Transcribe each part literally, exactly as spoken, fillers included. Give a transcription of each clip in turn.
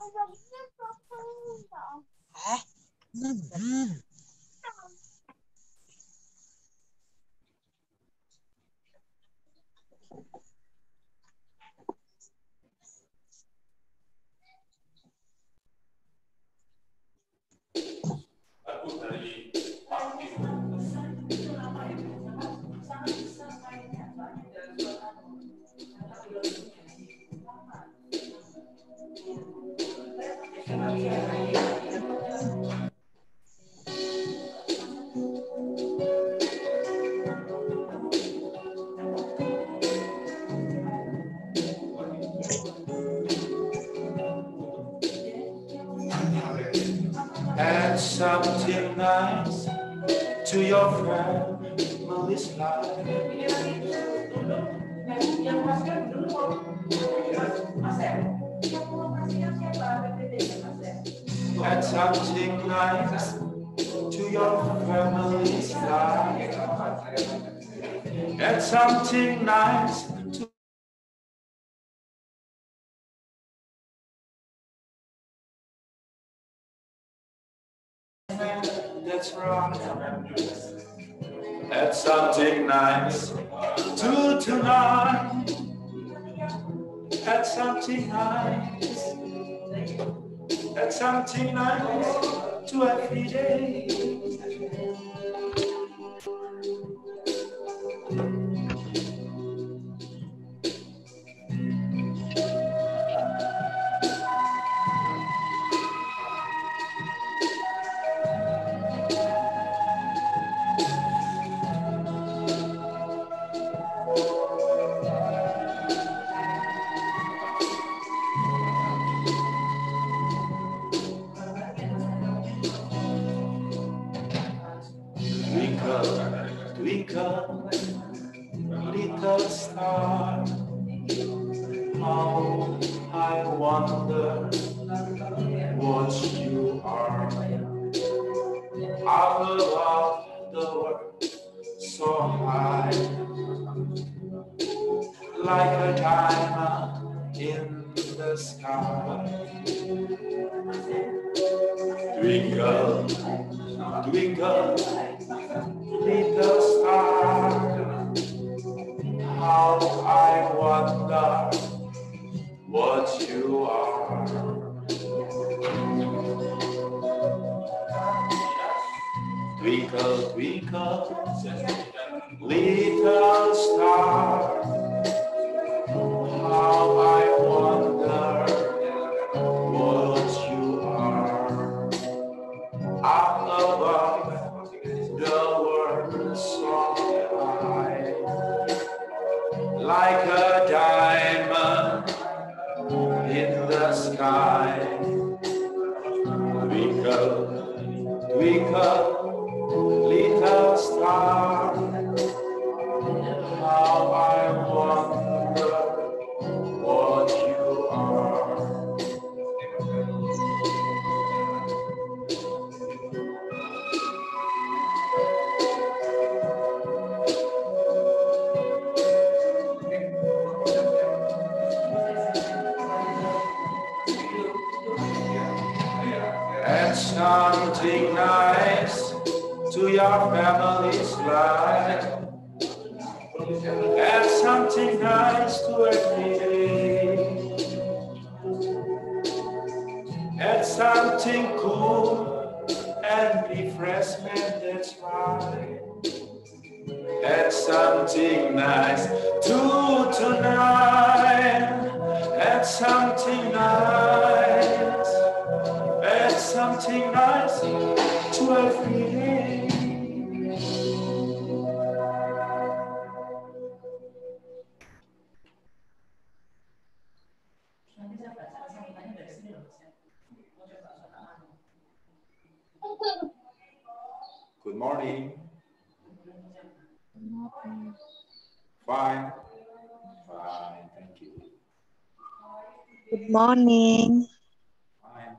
Add something nice to your family's life. Add something nice to your family's life. Add something nice to that's right. Add something nice to tonight. Add something nice. Add something nice to every day. Twinkle, twinkle, little star, how I wonder what you are. Up above the world, so high, like a diamond in the sky. Twinkle, twinkle, little star, how I wonder what you are. Twinkle, twinkle, little star, how I wonder what you are. Up above the world so high, like a diamond in the sky. Twinkle, twinkle, little star, how I wonder what you are. Add something nice to your family's life. Add something nice to every day. Add something cool and refreshment, that's right. Add something nice to tonight. Add something nice. Add something nice to every day. Good morning. Fine. Fine, thank you. Good morning. Fine.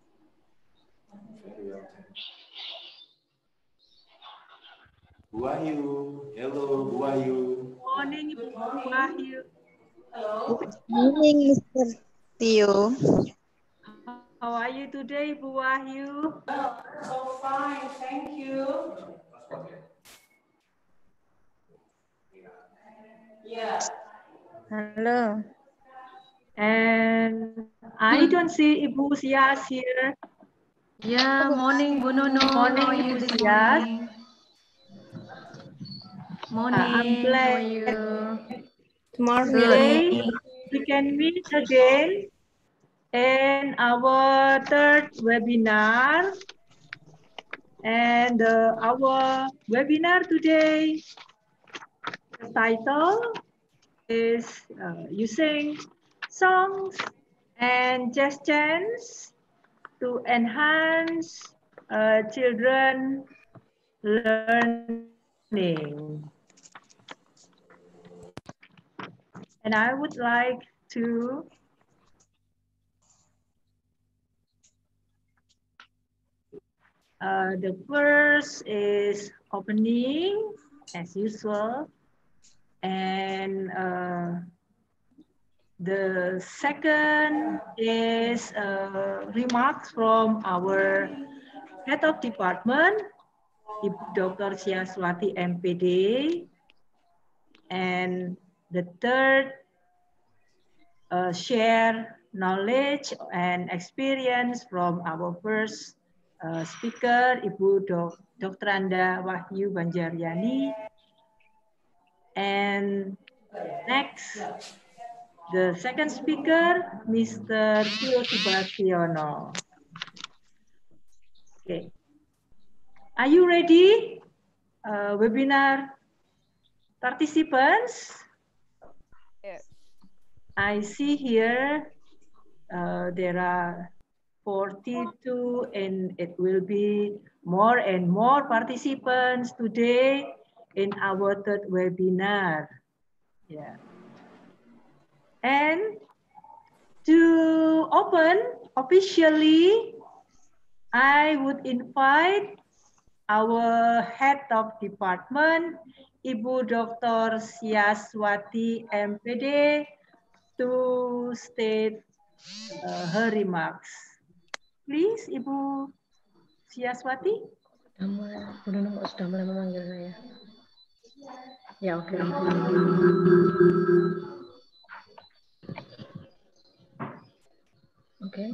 Very well. Who are you? Hello, who are you? Good morning, Ibu Wahyu. Good morning, Mister Tio. How are you today, Bu Wahyu? So fine, thank you. Yeah. Halo. And I don't see Ibu Sias here. Yeah, morning, Bu Nono. Morning, How are you Ibu this Sias. morning? Uh, I'm Morning, how glad are you? today Morning. we can meet again in our third webinar. And uh, our webinar today, the title is uh, using songs and jazz chants to enhance uh, children learning. And I would like to uh, the first is opening as usual, and uh, the second is uh, remarks from our head of department, Doctor Syaswati M P D. And the third, uh, share knowledge and experience from our first uh, speaker, Ibu Doktor Anda Wahyu Banjaryani. And next, the second speaker, Mister Tio Subastiono. Okay. Are you ready, uh, webinar participants? Yes. I see here uh, there are forty-two, and it will be more and more participants today in our third webinar. Yeah. And to open officially, I would invite our head of department, Ibu Doktor Syaswati M P D, to state uh, her remarks. Please, Ibu Syaswati. Sudah mulai, Bu Nono kok sudah mulai memanggil saya? Ya, oke. Okay. Oke. Okay.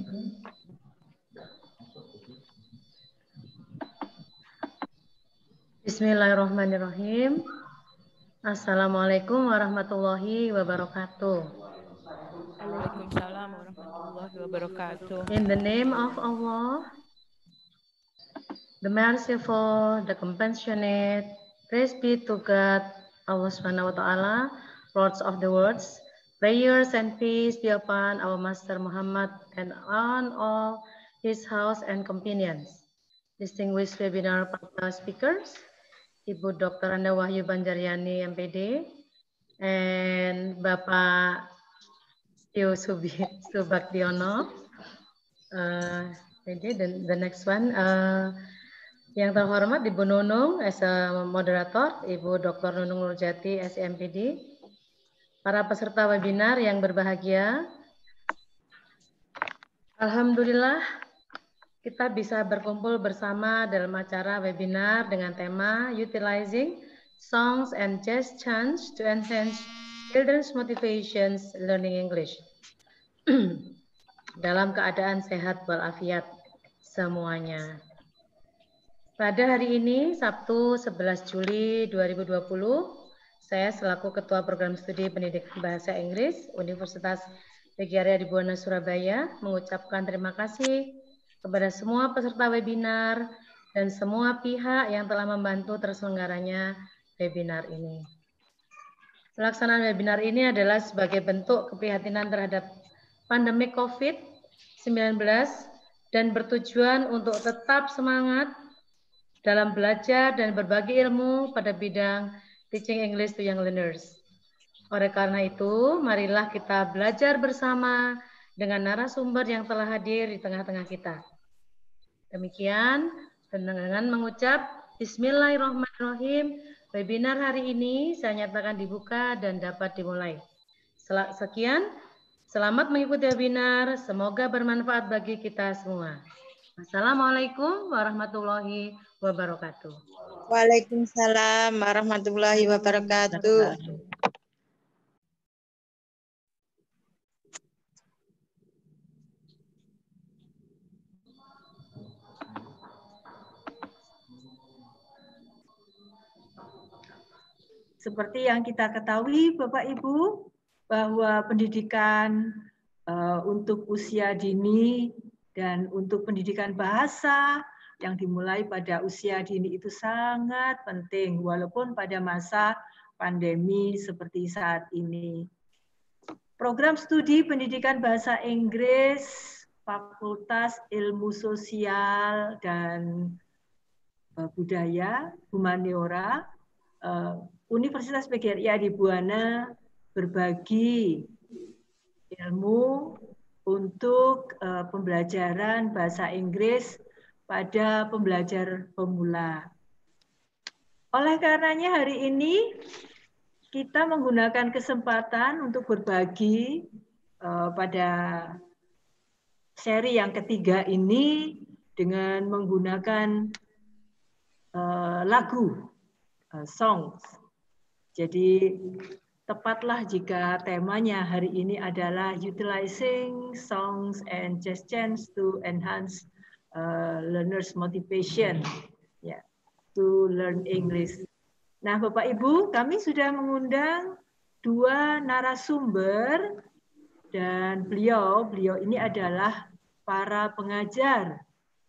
Bismillahirrahmanirrahim. Assalamualaikum warahmatullahi wabarakatuh. Waalaikumsalam warahmatullahi wabarakatuh. In the name of Allah, the merciful, the compassionate, praise be to God, Allah Subhanahu wa Ta'ala, Lords of the worlds. Prayers and peace be upon our Master Muhammad and on all his house and companions. Distinguished webinar partner speakers, Ibu Doktor Anda Wahyu Banjaryani M P D, and Bapak Tio Subaktiono. Uh, jadi the, the next one, uh, yang terhormat Ibu Nunung as a moderator, Ibu Doktor Nunung Nurjati S M P D, para peserta webinar yang berbahagia. Alhamdulillah kita bisa berkumpul bersama dalam acara webinar dengan tema Utilizing Songs and Jazz Chants to Enhance Children's Motivations Learning English. Dalam keadaan sehat walafiat semuanya. Pada hari ini, Sabtu sebelas Juli dua ribu dua puluh, saya selaku Ketua Program Studi Pendidikan Bahasa Inggris Universitas Negeri di Buwana Surabaya mengucapkan terima kasih kepada semua peserta webinar dan semua pihak yang telah membantu terselenggaranya webinar ini. Pelaksanaan webinar ini adalah sebagai bentuk keprihatinan terhadap pandemi COVID sembilan belas dan bertujuan untuk tetap semangat dalam belajar dan berbagi ilmu pada bidang teaching English to young learners. Oleh karena itu, marilah kita belajar bersama dengan narasumber yang telah hadir di tengah-tengah kita. Demikian, dengan mengucap Bismillahirrahmanirrahim, webinar hari ini saya nyatakan dibuka dan dapat dimulai. Sekian, Selamat mengikuti webinar, semoga bermanfaat bagi kita semua. Assalamualaikum warahmatullahi wabarakatuh. Waalaikumsalam warahmatullahi wabarakatuh. Seperti yang kita ketahui, Bapak Ibu, bahwa pendidikan uh, untuk usia dini dan untuk pendidikan bahasa yang dimulai pada usia dini itu sangat penting, walaupun pada masa pandemi seperti saat ini. Program studi pendidikan bahasa Inggris, Fakultas Ilmu Sosial dan uh, Budaya, Humaniora, uh, Universitas P G R I Adibuana berbagi ilmu untuk uh, pembelajaran bahasa Inggris pada pembelajar pemula. Oleh karenanya hari ini kita menggunakan kesempatan untuk berbagi uh, pada seri yang ketiga ini dengan menggunakan uh, lagu, uh, songs. Jadi tepatlah jika temanya hari ini adalah utilizing songs and jazz chants to enhance uh, learners' motivation, ya, yeah, to learn English. Nah, Bapak Ibu, kami sudah mengundang dua narasumber dan beliau, beliau ini adalah para pengajar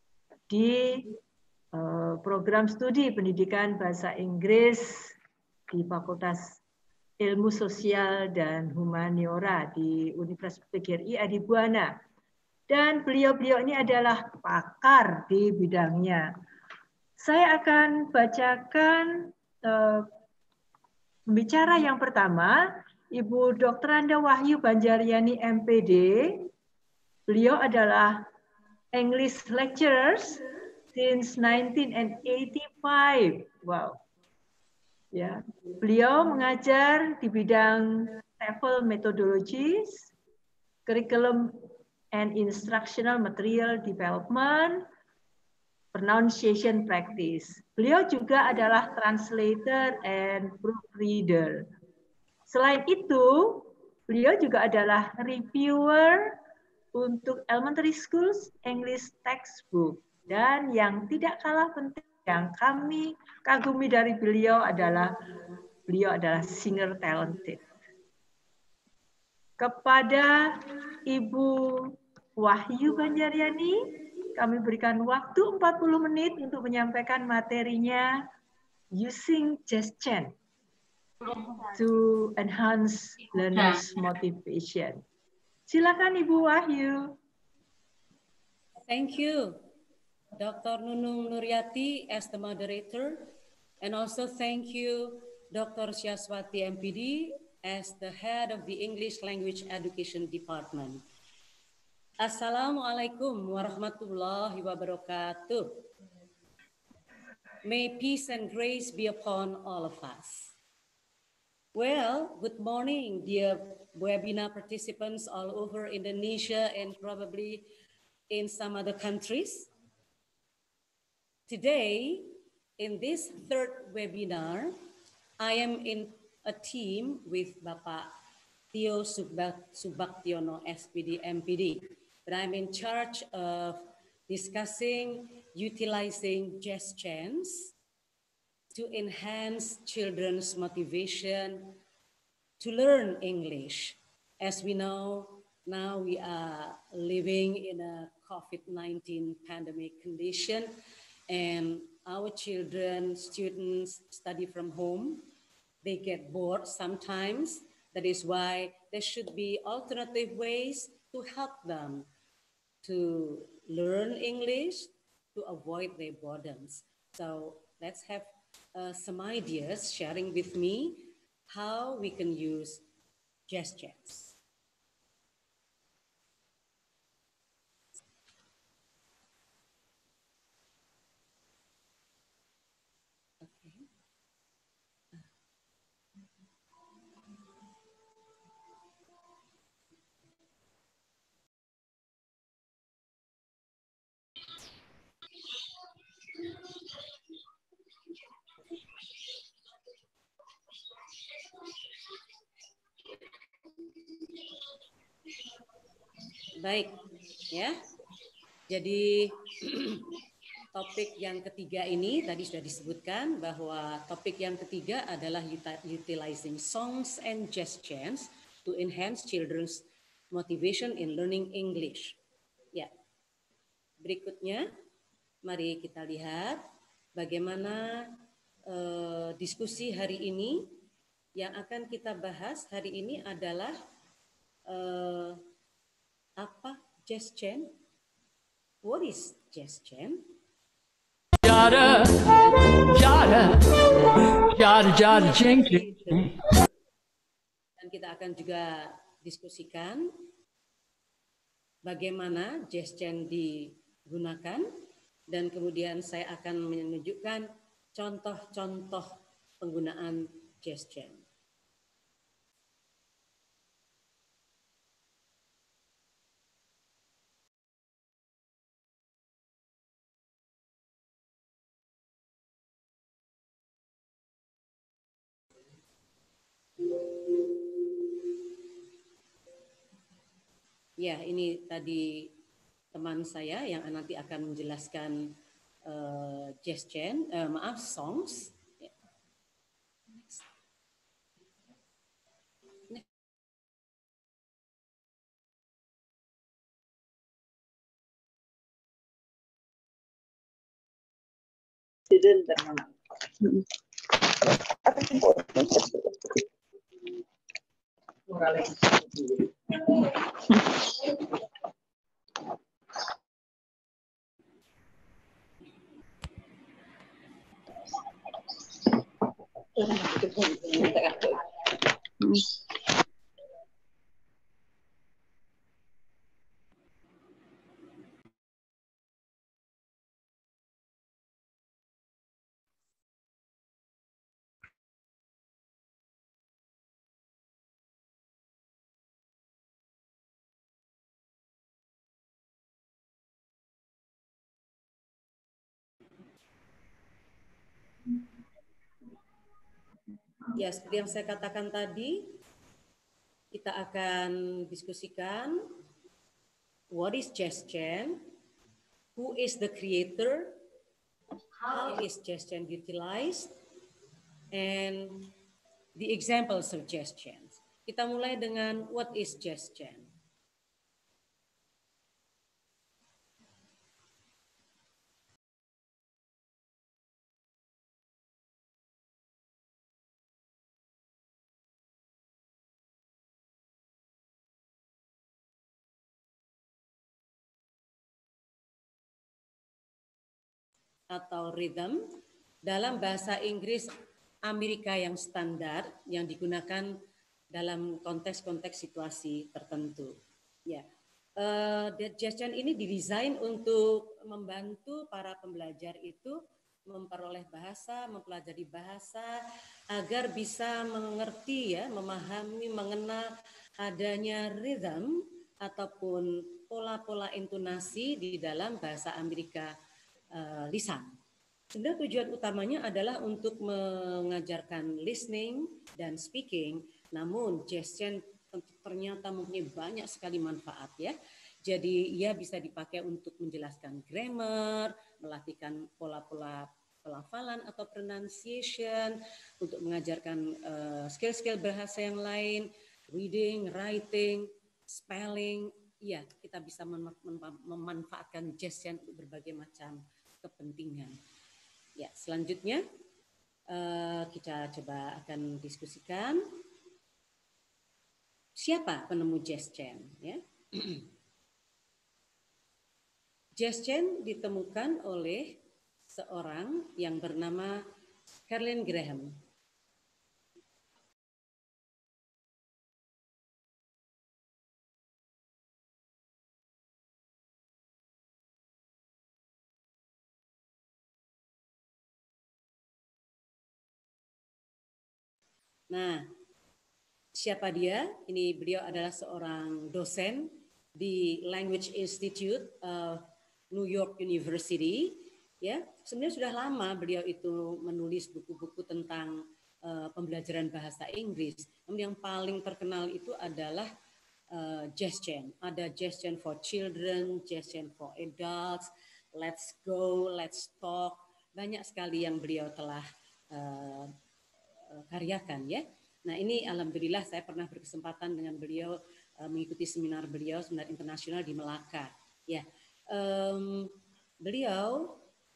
di uh, program studi pendidikan bahasa Inggris di Fakultas Ilmu Sosial dan Humaniora di Universitas P G R I Adibuana. Dan beliau-beliau ini adalah pakar di bidangnya. Saya akan bacakan uh, pembicara yang pertama, Ibu Doktor Anda Wahyu Banjaryani M P D. Beliau adalah English lecturers since nineteen eighty-five. Wow. Ya, beliau mengajar di bidang TEFL methodologies, curriculum and instructional material development, pronunciation practice. Beliau juga adalah translator and proofreader. Selain itu, beliau juga adalah reviewer untuk elementary schools English textbook. Dan yang tidak kalah penting, yang kami kagumi dari beliau adalah beliau adalah singer talented. Kepada Ibu Wahyu Banjaryani, kami berikan waktu empat puluh menit untuk menyampaikan materinya using jazz chant to enhance learners' motivation. Silakan Ibu Wahyu. Thank you, Doctor Nunung Nuryati as the moderator, and also thank you, Doctor Syaswati M P D as the head of the English Language Education Department. Assalamualaikum warahmatullahi wabarakatuh. May peace and grace be upon all of us. Well, good morning, dear webinar participants all over Indonesia and probably in some other countries. Today, in this third webinar, I am in a team with Bapak Tio Subaktiono, S P D, M P D, but I'm in charge of discussing utilizing jazz chants to enhance children's motivation to learn English. As we know, now we are living in a COVID nineteen pandemic condition, and our children, students study from home. They get bored sometimes. That is why there should be alternative ways to help them to learn English, to avoid their boredoms. So let's have uh, some ideas sharing with me how we can use jazz chants. Baik, ya. Jadi topik yang ketiga ini tadi sudah disebutkan bahwa topik yang ketiga adalah utilizing songs and gestures to enhance children's motivation in learning English. Ya. Berikutnya, mari kita lihat bagaimana eh, diskusi hari ini. Yang akan kita bahas hari ini adalah eh, apa gesture? What is gesture? Yada, yada, yada, yada, jing, jing. Dan kita akan juga diskusikan bagaimana gesture digunakan dan kemudian saya akan menunjukkan contoh-contoh penggunaan gesture. Ya, ini tadi teman saya yang nanti akan menjelaskan uh, gesture, uh, maaf, songs. Ya. Next. Next. Ya, seperti yang saya katakan tadi, kita akan diskusikan what is gesture, who is the creator, how is gesture utilized, and the examples of gestures. Kita mulai dengan what is gesture. Atau rhythm dalam bahasa Inggris Amerika yang standar yang digunakan dalam konteks-konteks situasi tertentu. Ya, uh, gesture ini didesain untuk membantu para pembelajar itu memperoleh bahasa, mempelajari bahasa agar bisa mengerti ya, memahami, mengenal adanya rhythm ataupun pola-pola intonasi di dalam bahasa Amerika. Uh, lisan. Sebenarnya tujuan utamanya adalah untuk mengajarkan listening dan speaking, namun gesture ternyata mempunyai banyak sekali manfaat ya. Jadi ia bisa dipakai untuk menjelaskan grammar, melatihkan pola-pola pelafalan atau pronunciation, untuk mengajarkan uh, skill-skill bahasa yang lain, reading, writing, spelling. Ya, kita bisa mem mem memanfaatkan gesture untuk berbagai macam kepentingan. Ya, selanjutnya uh, kita coba akan diskusikan siapa penemu gesture. Ya. Gesture ditemukan oleh seorang yang bernama Carlin Graham. Nah, siapa dia? Ini beliau adalah seorang dosen di Language Institute of New York University. Ya, sebenarnya sudah lama beliau itu menulis buku-buku tentang uh, pembelajaran bahasa Inggris. Namun yang paling terkenal itu adalah uh, gesture. Ada gesture for children, gesture for adults, let's go, let's talk. Banyak sekali yang beliau telah uh, karyakan ya. Nah ini alhamdulillah saya pernah berkesempatan dengan beliau uh, mengikuti seminar beliau, seminar internasional di Melaka. Ya, um, beliau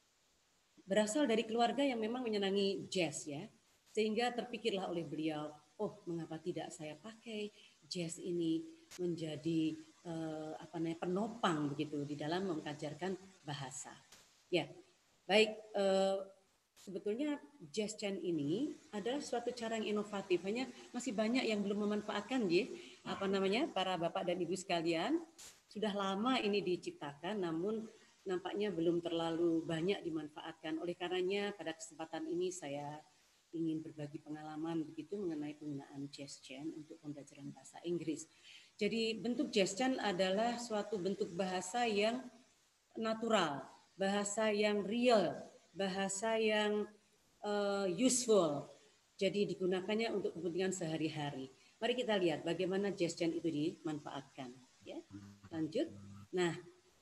berasal dari keluarga yang memang menyenangi jazz ya, sehingga terpikirlah oleh beliau, oh mengapa tidak saya pakai jazz ini menjadi uh, apa namanya penopang begitu di dalam mengajarkan bahasa. Ya, baik. Uh, Sebetulnya jazz chant ini adalah suatu cara yang inovatif. Hanya masih banyak yang belum memanfaatkan, ya, apa namanya, para bapak dan ibu sekalian. Sudah lama ini diciptakan, namun nampaknya belum terlalu banyak dimanfaatkan. Oleh karenanya pada kesempatan ini saya ingin berbagi pengalaman begitu mengenai penggunaan jazz chant untuk pembelajaran bahasa Inggris. Jadi bentuk jazz chant adalah suatu bentuk bahasa yang natural, bahasa yang real, bahasa yang uh, useful, jadi digunakannya untuk kepentingan sehari-hari. Mari kita lihat bagaimana jazz chant itu dimanfaatkan. Ya, lanjut. Nah,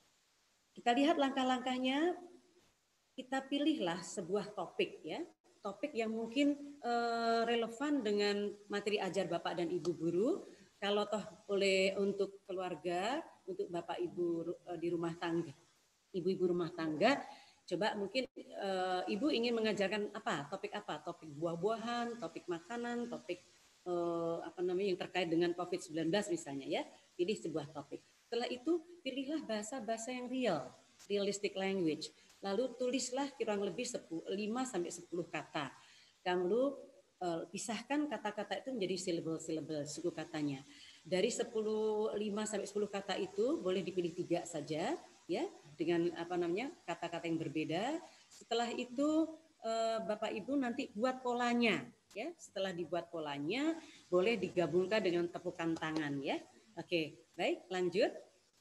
kita lihat langkah-langkahnya. Kita pilihlah sebuah topik, ya, topik yang mungkin uh, relevan dengan materi ajar bapak dan ibu guru. Kalau toh boleh untuk keluarga, untuk bapak ibu uh, di rumah tangga, ibu-ibu rumah tangga. Coba mungkin uh, ibu ingin mengajarkan apa, topik apa, topik buah-buahan, topik makanan, topik uh, apa namanya yang terkait dengan covid sembilan belas misalnya ya. Pilih sebuah topik. Setelah itu pilihlah bahasa-bahasa yang real, realistic language. Lalu tulislah kurang lebih lima sampai sepuluh kata. Kamu uh, pisahkan kata-kata itu menjadi syllable-syllable, suku katanya. Dari sepuluh, lima sampai sepuluh kata itu boleh dipilih tiga saja ya, dengan apa namanya kata-kata yang berbeda. Setelah itu Bapak Ibu nanti buat polanya ya. Setelah dibuat polanya boleh digabungkan dengan tepukan tangan ya. Oke, baik, lanjut.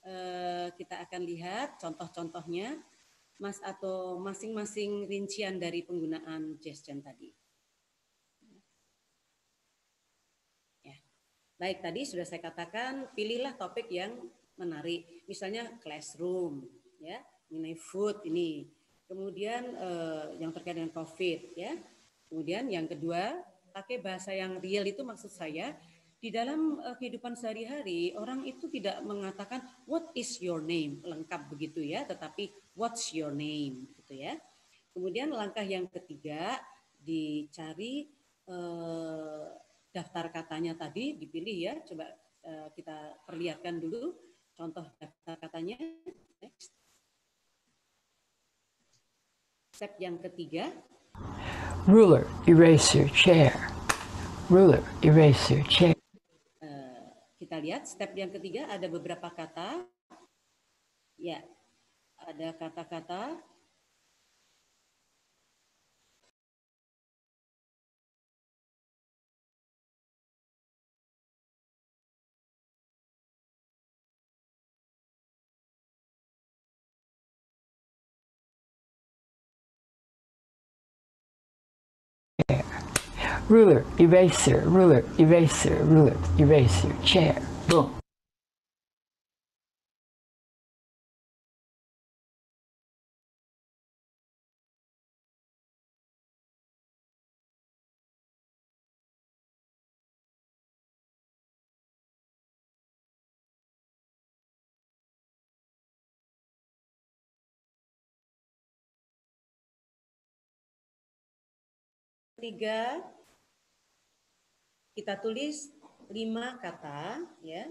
Kita akan lihat contoh-contohnya Mas atau masing-masing rincian dari penggunaan jazz chant tadi. Ya. Baik, tadi sudah saya katakan pilihlah topik yang menarik, misalnya classroom, ya, mengenai food ini. Kemudian eh, yang terkait dengan COVID, ya. Kemudian yang kedua, pakai bahasa yang real itu maksud saya di dalam eh, kehidupan sehari-hari orang itu tidak mengatakan what is your name lengkap begitu ya, tetapi what's your name gitu ya. Kemudian langkah yang ketiga dicari eh, daftar katanya tadi dipilih ya. Coba eh, kita perlihatkan dulu. Contoh daftar katanya. Next. Step yang ketiga. Ruler, eraser, chair. Ruler, eraser, chair. Uh, kita lihat step yang ketiga ada beberapa kata. Ya, ada kata-kata. Ruler, eraser, ruler, eraser, ruler, eraser, chair. Boom. Tiga, kita tulis lima kata ya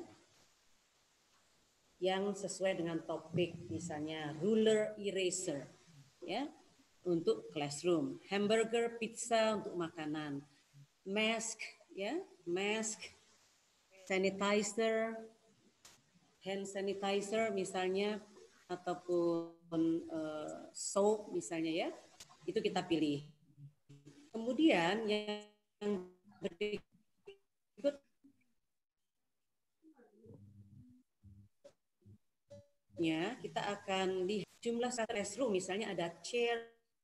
yang sesuai dengan topik, misalnya ruler, eraser ya untuk classroom, hamburger, pizza untuk makanan, mask ya, mask, sanitizer, hand sanitizer misalnya, ataupun uh, soap misalnya ya, itu kita pilih. Kemudian yang berikutnya kita akan lihat jumlah classroom, misalnya ada chair,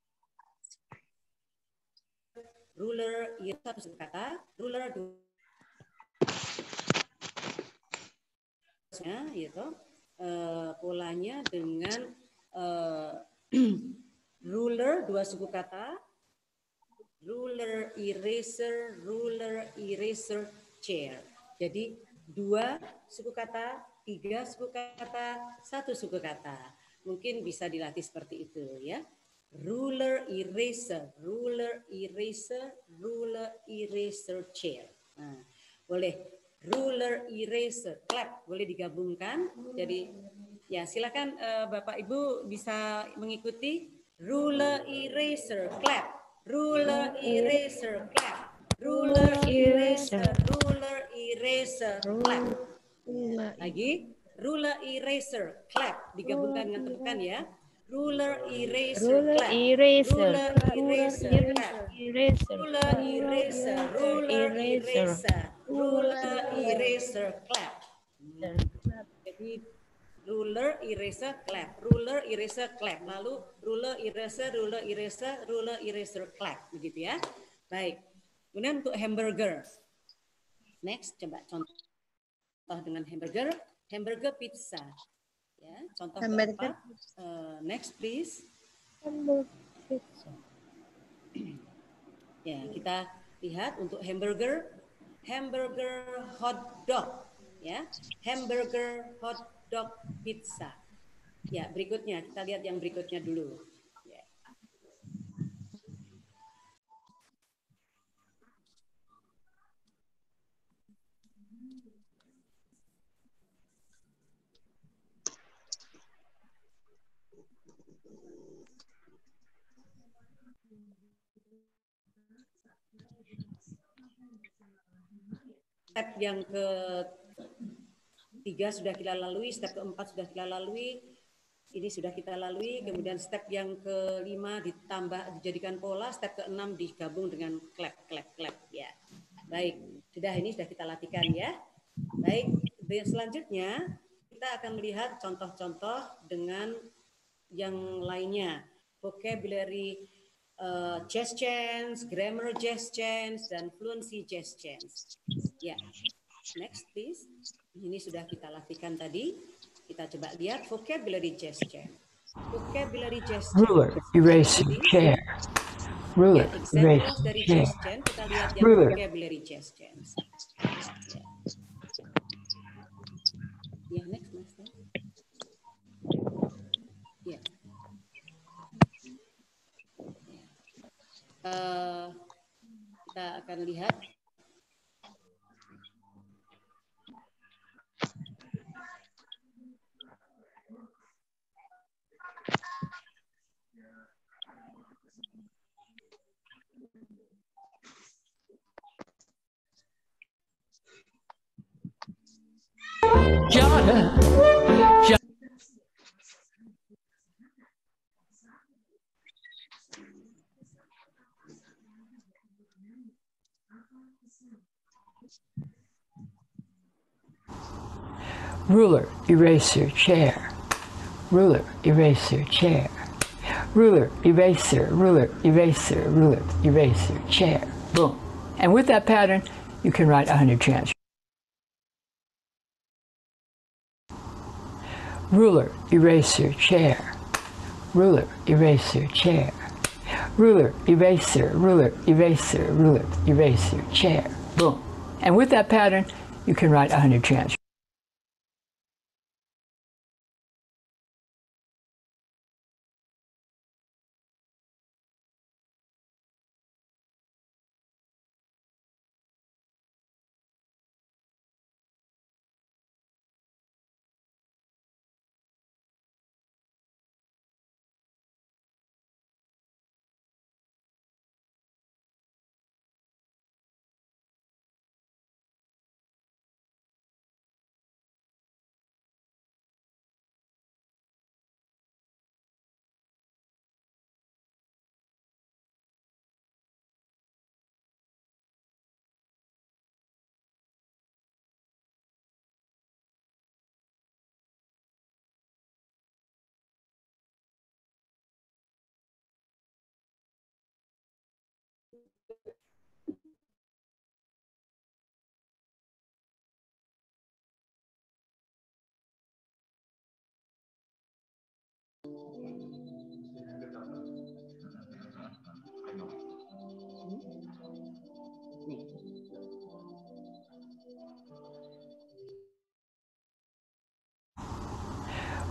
ruler, ya satu kata, ruler gitu, uh, polanya dengan uh, ruler dua suku kata, ruler, eraser, ruler, eraser, chair. Jadi dua suku kata, tiga suku kata, satu suku kata. Mungkin bisa dilatih seperti itu ya. Ruler, eraser, ruler, eraser, ruler, eraser, chair. Nah, boleh ruler, eraser, clap, boleh digabungkan. Jadi ya silakan uh, Bapak Ibu bisa mengikuti ruler, eraser, clap, ruler, eraser, clap, ruler, eraser, ruler, eraser, clap. Lagi ruler, eraser, clap, digabungkan dengan tepukan ya. Ruler, eraser, clap. Ruler, eraser, clap. Ruler, eraser, ruler, eraser, ruler, eraser, clap. Jadi ruler, eraser, clap. Ruler, eraser, clap. Lalu ruler, eraser, ruler, eraser, ruler, eraser, clap. Begitu ya. Baik. Kemudian untuk hamburger. Next, coba contoh dengan hamburger. Hamburger pizza. Ya, contoh keempat. Uh, next please. Ya, kita lihat untuk hamburger, hamburger hot dog, ya, hamburger hot dog pizza. Ya, berikutnya kita lihat yang berikutnya dulu. Ya. Step yang ketiga sudah kita lalui, step keempat sudah kita lalui, ini sudah kita lalui, kemudian step yang kelima ditambah dijadikan pola, step keenam digabung dengan clap, clap, clap. Ya, baik, sudah ini sudah kita latihkan ya. Baik, selanjutnya kita akan melihat contoh-contoh dengan yang lainnya, vocabulary Uh, jazz chants, grammar jazz chants, dan fluency jazz chants. Ya, yeah. Next please. Ini sudah kita latihkan tadi. Kita coba lihat vocabulary jazz chant. Vocabulary jazz chant. Ruler, eraser, chair. Ruler, ya, eraser, dari chair. jazz chant. Kita lihat yang Ruler. vocabulary jazz chants. Ya, yeah. Next, next. Ya. Yeah. Uh, kita akan lihat Jada. Ruler, eraser, chair. Ruler, eraser, chair. Ruler, eraser, ruler, eraser, ruler, eraser, chair. Boom. And with that pattern, you can write one hundred chants. Ruler, eraser, chair. Ruler, eraser, chair. Ruler, eraser, ruler, eraser, ruler, eraser, chair. Boom. And with that pattern, you can write one hundred chants.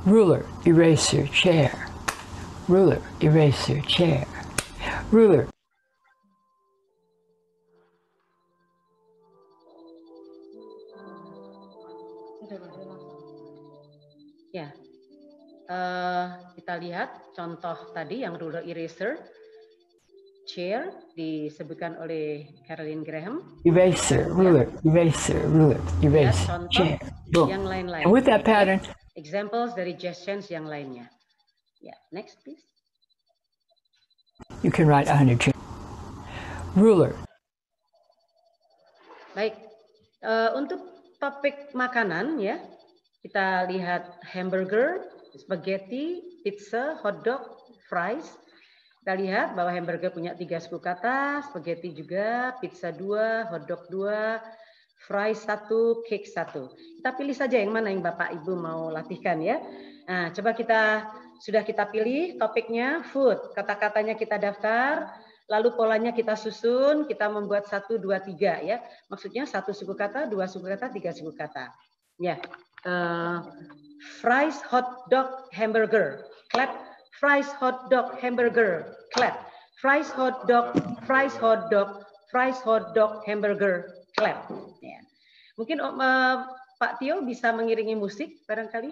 Ruler, eraser, chair. Ruler, eraser, chair. Ruler. Ya, uh, kita lihat contoh tadi yang ruler eraser, chair disebutkan oleh Carolyn Graham. Eraser, ruler, eraser, ruler, eraser, chair. Boom. Yang lain-lain. And with that pattern, examples dari gestures yang lainnya. Ya, next please. You can write a hundred. Ruler. Baik, uh, untuk topik makanan ya. Kita lihat hamburger, spaghetti, pizza, hotdog, fries. Kita lihat bahwa hamburger punya tiga suku kata, spaghetti juga, pizza dua, hotdog dua, fries satu, cake satu. Kita pilih saja yang mana yang Bapak Ibu mau latihkan ya. Nah, coba kita sudah kita pilih topiknya food. Kata-katanya kita daftar, lalu polanya kita susun, kita membuat satu, dua, tiga ya. Maksudnya satu suku kata, dua suku kata, tiga suku kata. Ya. Uh, fries, hot dog, hamburger, clap. Fries, hot dog, hamburger, clap. Fries, hot dog, fries, hot dog, fries, hot dog, hamburger, clap. Ya. Mungkin uh, Pak Tio bisa mengiringi musik barangkali.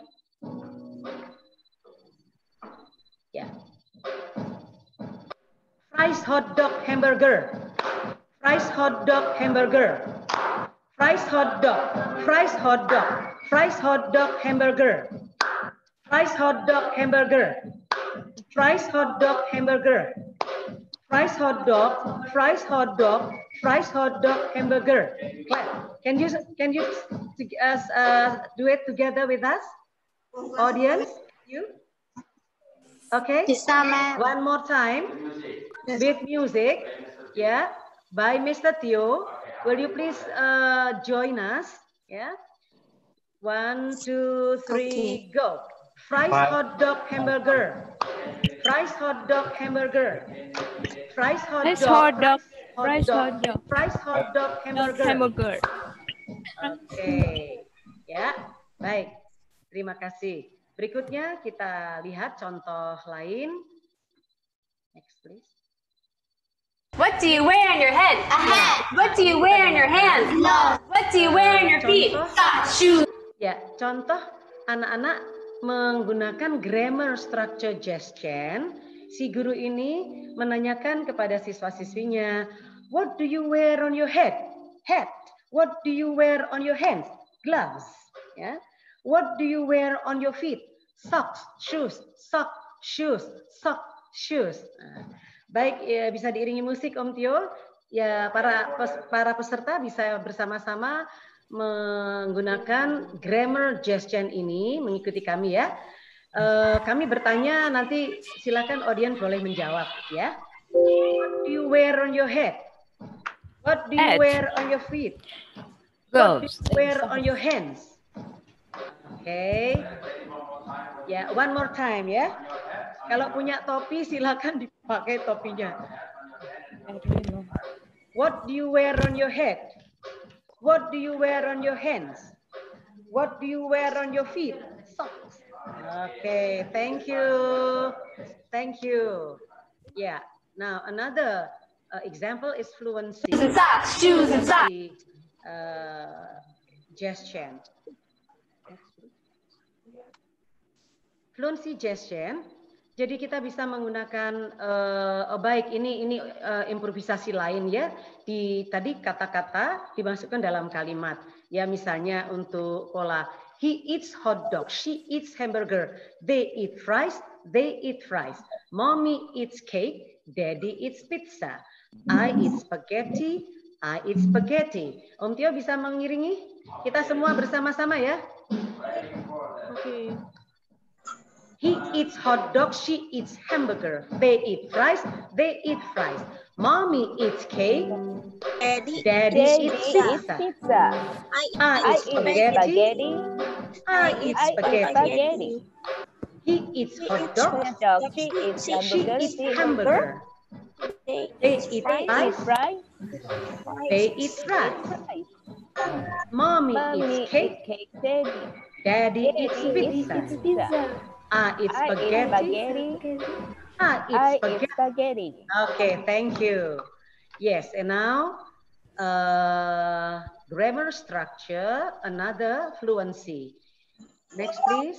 Ya. Fries, hot dog, hamburger. Fries, hot dog, hamburger. Fries, hot dog, fries, hot dog. Fries, hot dog, hamburger. Fries, hot dog, hamburger. Fries, hot dog, hamburger. Fries, hot dog. Fries, hot dog. Fries, hot dog, hamburger. Clap. Can you can you uh, uh, do it together with us, audience? You? Okay. One more time with music. Yeah. By Mister Tio. Will you please uh, join us? Yeah. One, two, three, okay. Go. Fries, hot dog, hamburger. Fries, hot dog, hamburger. Fries, hot dog. Hot dog. Hot Fries, dog. hot dog. Fries, hot dog, hamburger. Hamburger. Oke. Okay. Ya, baik. Terima kasih. Berikutnya kita lihat contoh lain. Next, please. What do you wear on your head? A hat. What do you wear on your hands? Gloves. What do you wear on your feet? Socks. Shoes. Ya, contoh anak-anak menggunakan grammar structure gesture. Si guru ini menanyakan kepada siswa-siswinya, what do you wear on your head? Hat. What do you wear on your hands? Gloves. Ya. What do you wear on your feet? Socks. Shoes. Sock. Shoes. Sock. Shoes. Nah. Baik, ya, bisa diiringi musik Om Tio. Ya, para para peserta bisa bersama-sama menggunakan grammar gesture ini, mengikuti kami ya. Uh, kami bertanya, nanti silakan audiens boleh menjawab ya. What do you wear on your head? What do you Head. wear on your feet? What do you wear on your hands? Oke. Okay. Ya, one more time ya. Kalau punya topi silakan dipakai topinya. What do you wear on your head? What do you wear on your hands? What do you wear on your feet? Socks. Okay, thank you. Thank you. Yeah. Now another uh, example is fluency. Shoes and socks. Shoes and socks. Uh, gesture. Fluency gesture. Jadi kita bisa menggunakan uh, oh baik ini ini uh, improvisasi lain ya. Di tadi kata-kata dimasukkan dalam kalimat. Ya misalnya untuk pola he eats hot dog, she eats hamburger, they eat fries, they eat fries. Mommy eats cake, daddy eats pizza. I eat spaghetti, I eat spaghetti. Om Tio bisa mengiringi? Kita semua bersama-sama ya. Oke. Okay. He eats hot dog, she eats hamburger. They eat fries, they eat fries. Mommy eats cake, daddy, daddy eats pizza. pizza. I, I eat spaghetti, spaghetti. I eat spaghetti. spaghetti. He eats hot dog, she eats hamburger. She eats hamburger. They, they eat fries, they eat fries. Mommy, Mommy eats cake, cake. Daddy, Daddy eats pizza. I eat spaghetti. I eat spaghetti. Okay, thank you. Yes, and now uh, grammar structure, another fluency. Next, please.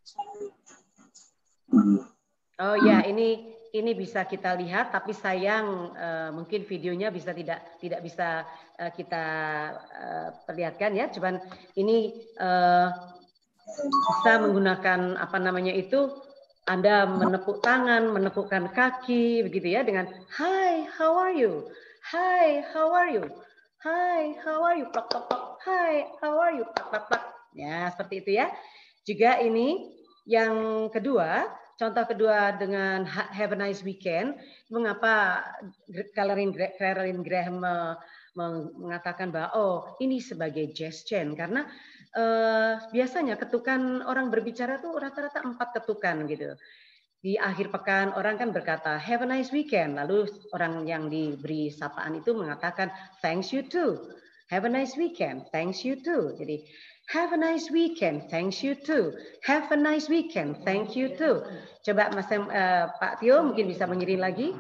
Oh ya, ini ini bisa kita lihat, tapi sayang uh, mungkin videonya bisa tidak tidak bisa uh, kita uh, perlihatkan ya. Cuman ini uh, bisa menggunakan apa namanya itu, Anda menepuk tangan, menepukkan kaki, begitu ya, dengan Hi, how are you? Hi, how are you? Hi, how are you? Plak, plak, plak. Hi, how are you? Plak, plak, plak. Ya, seperti itu ya. Juga ini yang kedua, contoh kedua dengan have a nice weekend. Mengapa Caroline Graham mengatakan bahwa oh ini sebagai gesture? Karena Uh, biasanya ketukan orang berbicara tuh rata-rata empat ketukan gitu. Di akhir pekan orang kan berkata have a nice weekend. Lalu orang yang diberi sapaan itu mengatakan thanks you too. Have a nice weekend. Thanks you too. Jadi have a nice weekend. Thanks you too. Have a nice weekend. Thank you too. Coba Mas uh, Pak Tio mungkin bisa mengirim lagi.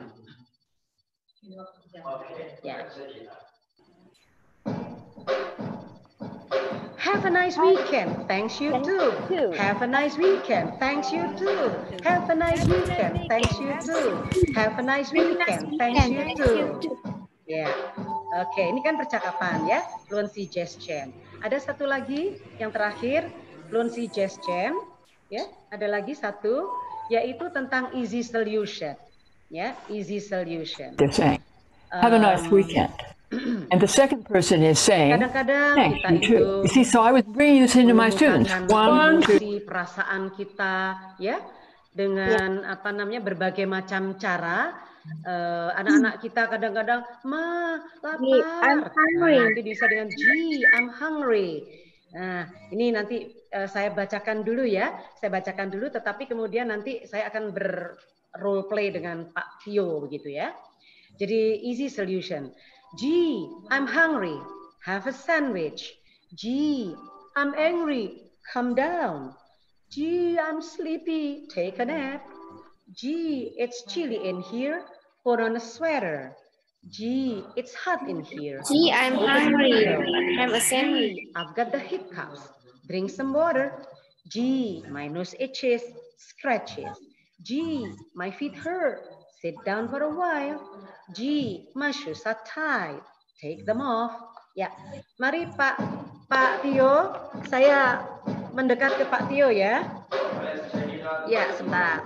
Ya. Have a nice weekend. Thanks you too. Have a nice weekend. Thanks you too. Have a nice weekend. Thanks you too. Have a nice weekend. Thanks you too. Ya, oke. Ini kan percakapan ya, fluency gesture. Ada satu lagi yang terakhir, fluency gesture. Ya, ada lagi satu, yaitu tentang easy solution. Ya, easy solution. They're saying, have a nice weekend. And the second person is saying, thank you too. You see, so I was bringing this into my students. One, two. Perasaan kita, ya, dengan ya. apa namanya berbagai macam cara. Anak-anak uh, kita kadang-kadang, ma, lapar. I'm hungry. Nah, nanti bisa dengan, gee, I'm hungry. Nah, ini nanti uh, saya bacakan dulu ya. Saya bacakan dulu, tetapi kemudian nanti saya akan ber role play dengan Pak Tio, begitu ya. Jadi easy solution. Gee, I'm hungry. Have a sandwich. Gee, I'm angry. Calm down. Gee, I'm sleepy. Take a nap. Gee, it's chilly in here. Put on a sweater. Gee, it's hot in here. Gee, I'm hungry. Have a sandwich. I've got the hiccups. Drink some water. Gee, my nose itches. Scratches. Gee, my feet hurt. Sit down for a while. Gee, my shoes are tied. Take them off. Ya, mari Pak Pak Tio, saya mendekat ke Pak Tio ya. Ya, sebentar.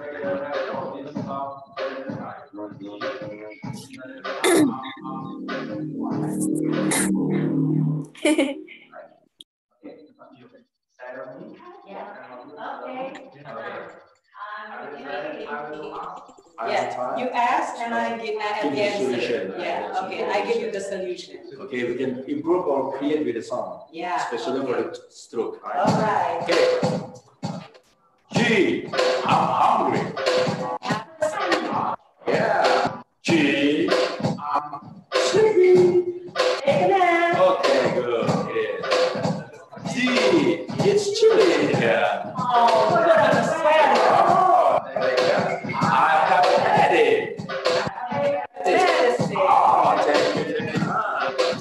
Yeah, you ask and I give at the answer. Yeah, okay, I give you the solution. Okay, we can improve or create with a song. Yeah. Especially for the stroke. Right? All right. Okay. Gee, I'm hungry. Yeah. Gee, I'm sleepy. Take a nap. Okay, good. Okay. Gee, it's chilly here. Oh, put on a sweater. Oh, like that. I have a headache. Oh, thank you very much.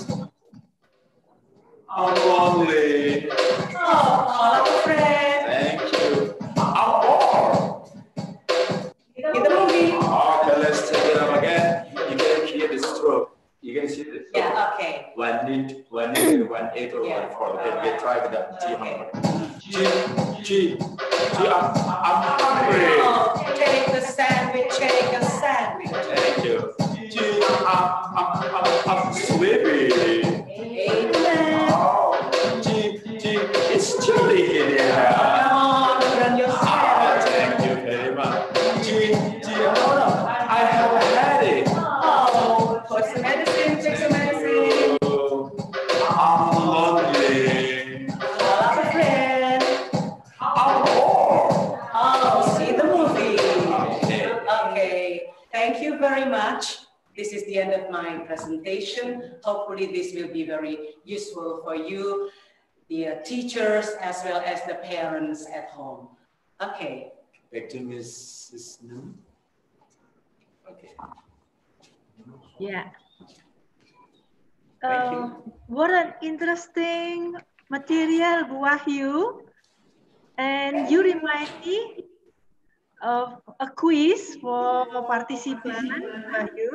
I'm lonely. Oh, call up a friend. Thank you. I'm bored. In the movie. Okay, let's take it up again. You can hear the stroke. You can see this. Yeah, okay. One need, one need, one eight or Yeah. one four. Okay, we try with that. G, Okay. G, G, G. I'm, I'm hungry. Oh, take a sandwich, take a sandwich. Thank you. G, I'm, I'm, I'm, I'm sleepy. Amen. Oh, G, G, it's chilly in here. Come on, put on your Oh, sweater. thank you very much. G, G, hold on. I have a headache. Oh, put some medicine, take some medicine. I'm lonely. Call up a friend. I'm bored. Oh, see the movie. Okay. Okay, thank you very much. This is the end of my presentation. Hopefully this will be very useful for you. the uh, teachers as well as the parents at home. Okay. Back to Missus Num. Okay. Yeah. Thank you. Uh, what an interesting material, Bu Wahyu. And you remind me of a quiz for participants, Bu Wahyu.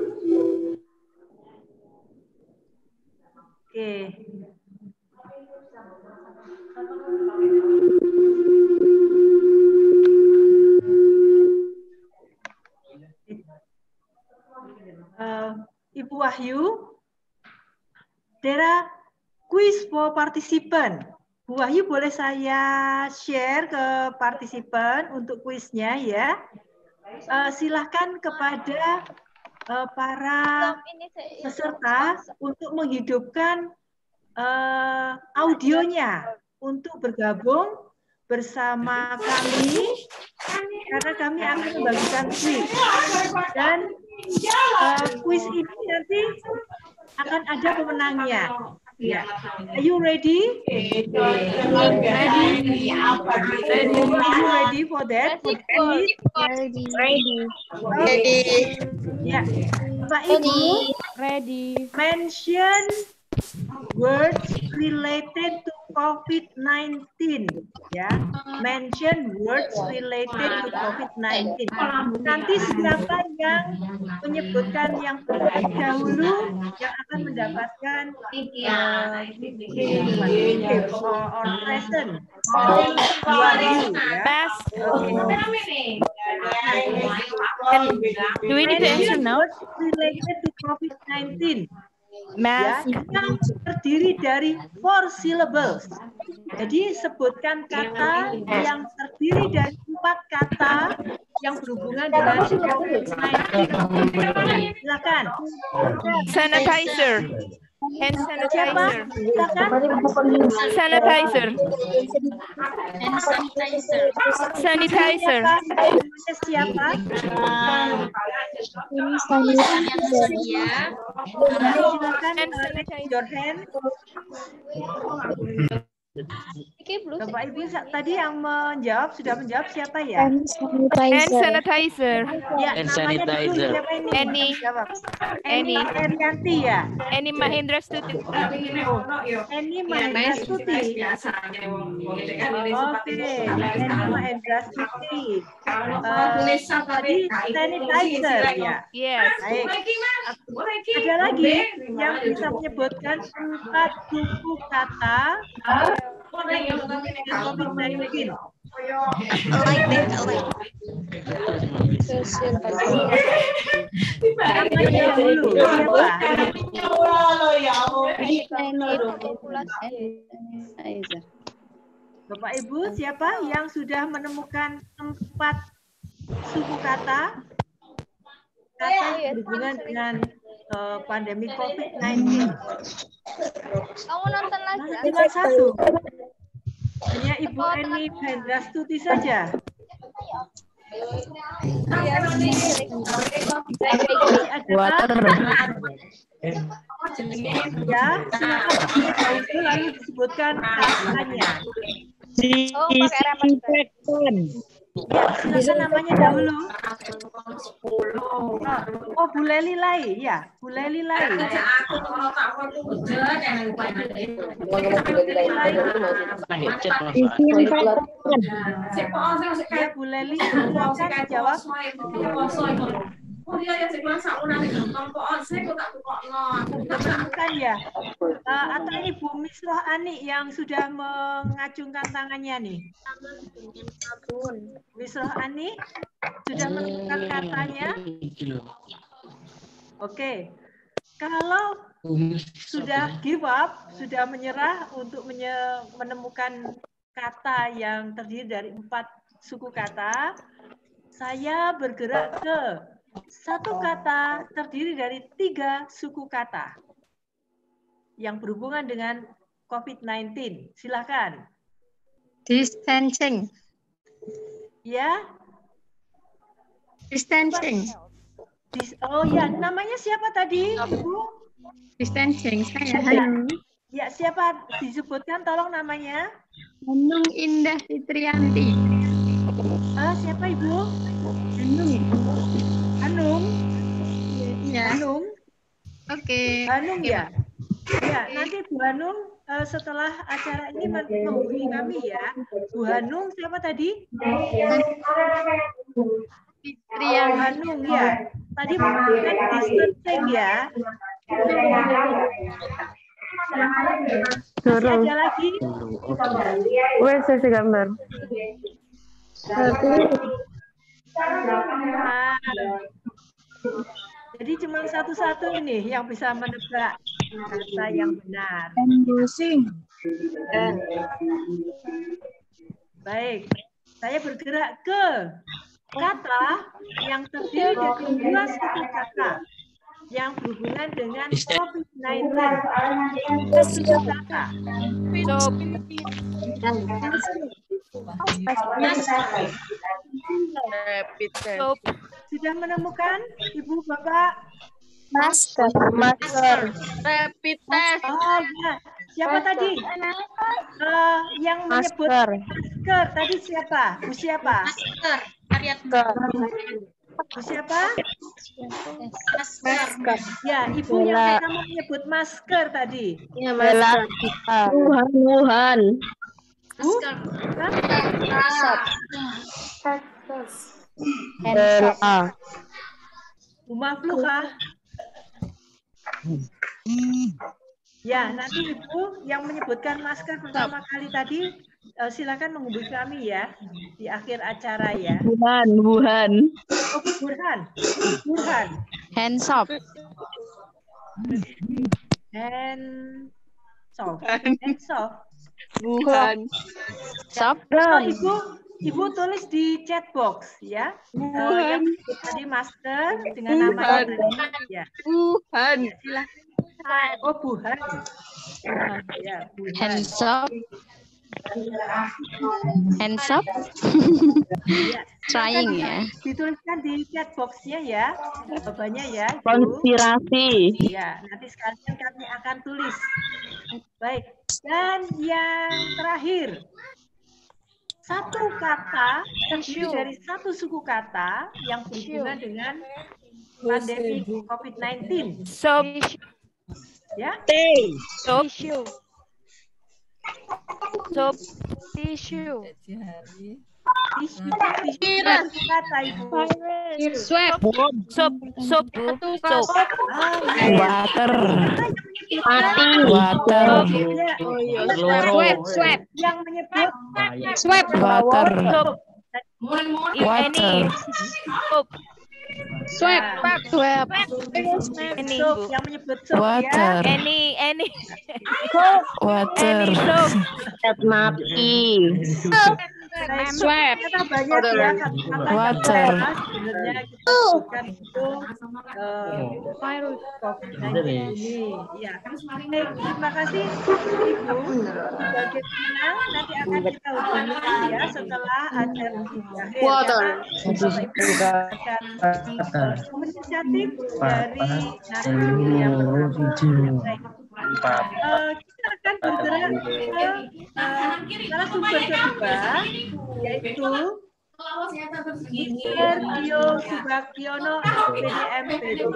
Okay. Uh, Ibu Wahyu, there are quiz for participant. Bu Wahyu boleh saya share ke partisipan untuk kuisnya ya. Uh, silahkan kepada uh, para peserta untuk menghidupkan uh, audionya untuk bergabung bersama kami karena kami akan membagikan kuis dan uh, kuis ini nanti akan ada pemenangnya. Yeah. Are you ready? Ready? Ready? Are you ready for that? For ready? Ready. Ready. Okay. Yeah. Pak Ibu, Ready. mention words related to COVID nineteen. Ya, mention words related to COVID nineteen. Nanti siapa yang menyebutkan yang terlebih dahulu yang akan mendapatkan uh, gift or, or present dari dua ribu ya. Pass. Okay. Do we need to answer now? Words related to COVID nineteen. Mask. Ya, yang terdiri dari four syllables. Jadi sebutkan kata yang terdiri dari empat kata yang berhubungan dengan COVID nineteen. Silakan. Sanitizer. Hand Siapa? sanitizer. Silakan. Sanitizer. Hand sanitizer. Sanitizer. Siapa? Ini sanitizer ya. Silakan. Your hand. Bapak Ibu tadi yang menjawab sudah menjawab siapa ya? Hand Hand sanitizer. sanitizer. Ya, namanya dulu siapa ini? Eni. Jawab. Eni. Eni Erianti ya. Eni Mahendra Stuti. Eni Mahendra Stuti. Oke, Eni Mahendra Stuti. Uh, tadi sanitizer ya. Yes. Baik. Ada lagi yang bisa menyebutkan empat suku kata yang berhubungan dengan COVID nineteen. Like that, like. Namanya dulu siapa? Bapak Ibu siapa yang sudah menemukan empat suku kata kata yang berhubungan dengan uh, pandemi COVID nineteen? Kamu nonton lagi? Cuma satu. Hanya Ibu Eni Mahendra Stuti saja. Water. Ya, silakan itu lalu disebutkan katanya. Disinfektan. Ya, silakan namanya dahulu. Oh, Bu Leli Lai, ya, Bu Leli Lai. Ya, Bu Leli, silakan jawab. Bukan ya? Uh, atau ini Bu Misroh Ani yang sudah mengacungkan tangannya nih? Misroh Ani sudah menemukan katanya? Oke. Kalau sudah give up, sudah menyerah untuk menye menemukan kata yang terdiri dari empat suku kata, saya bergerak ke satu kata terdiri dari tiga suku kata yang berhubungan dengan COVID nineteen. Silakan. Distancing. Ya. Distancing. Dis oh ya, namanya siapa tadi, Ibu? Distancing. Saya. Halo. Ya, siapa disebutkan tolong namanya? Hanung Indah Fitrianti. Uh, siapa Ibu? Hanung. Hanung? Ya. Hanung? Oke. Hanung ya? Ya, nanti Bu Hanung uh, setelah acara ini menghubungi kami ya. Bu Hanung siapa tadi? Fitrianti. Hanung ya. Tadi bukan distancing ya. Masih ada lagi? Wes saya gambar. Nah, jadi cuma satu-satu ini yang bisa menebak kata yang benar. Baik, saya bergerak ke kata yang terdiri dari dua suku kata yang berhubungan dengan COVID sembilan belas. Suku kata. Soap. Sudah menemukan Ibu Bapak? Masker. Masker. Rapid test. Oh ya. Siapa tadi? Uh, yang menyebut Masker. masker tadi siapa? Bu siapa? Masker. Bu siapa? Masker. Ya, Ibu yang pertama menyebut masker tadi. Ya, masker. Wuhan. Wuhan. Bu? Bella. Umah Fluha. Ya, nanti Ibu yang menyebutkan masker pertama kali tadi, uh, silakan menghubungi kami ya di akhir acara ya. Wuhan. Wuhan. Oh, Burhan. Burhan. Hands up. Hand soft. Hand soft. Wuhan. Stop. Oh, Ibu, Ibu tulis di chat box ya. Uh, yang tadi masker dengan nama tadi ya. Wuhan. Ya, silakan. Oh, Buhan. Ya, Buhan. Hands up. Hands up. Ya, Trying ya. Dituliskan di chat box-nya ya. Jawabannya ya. Ibu. Konspirasi. Ya, nanti sekalian kami akan tulis. Baik. Dan yang terakhir. Satu kata terdiri dari satu suku kata yang berhubungan dengan pandemi COVID sembilan belas. Soap. Ya. Soap. Soap. Tissue. Tisu, tisu, satu kata Ibu. Swab. Soap. Soap. Soap. Water. Mati. Water. Ya. Swab. Swab. Yang menyebut Swab. Water. Soap. Water. Soap. Swab. Swab. Any, soap, Bu. yang menyebut soap Water. ya. Any, any, Water. any soap. Mati. Baik, Swab. Kata banyak ya kata-kata Water. yang sebenarnya kita sebutkan itu uh, virus COVID sembilan belas ini. Ya. Baik, terima kasih Ibu. Bagaimana nanti akan kita hubungi ya setelah acara berakhir. Water. Karena Bapak Ibu akan uh, inisiatif dari narasumber yang pertama. Baik. Uh, kita akan bergerak ke uh, narasumber kedua, yaitu Mister Tio Subaktiono, S P D M P D.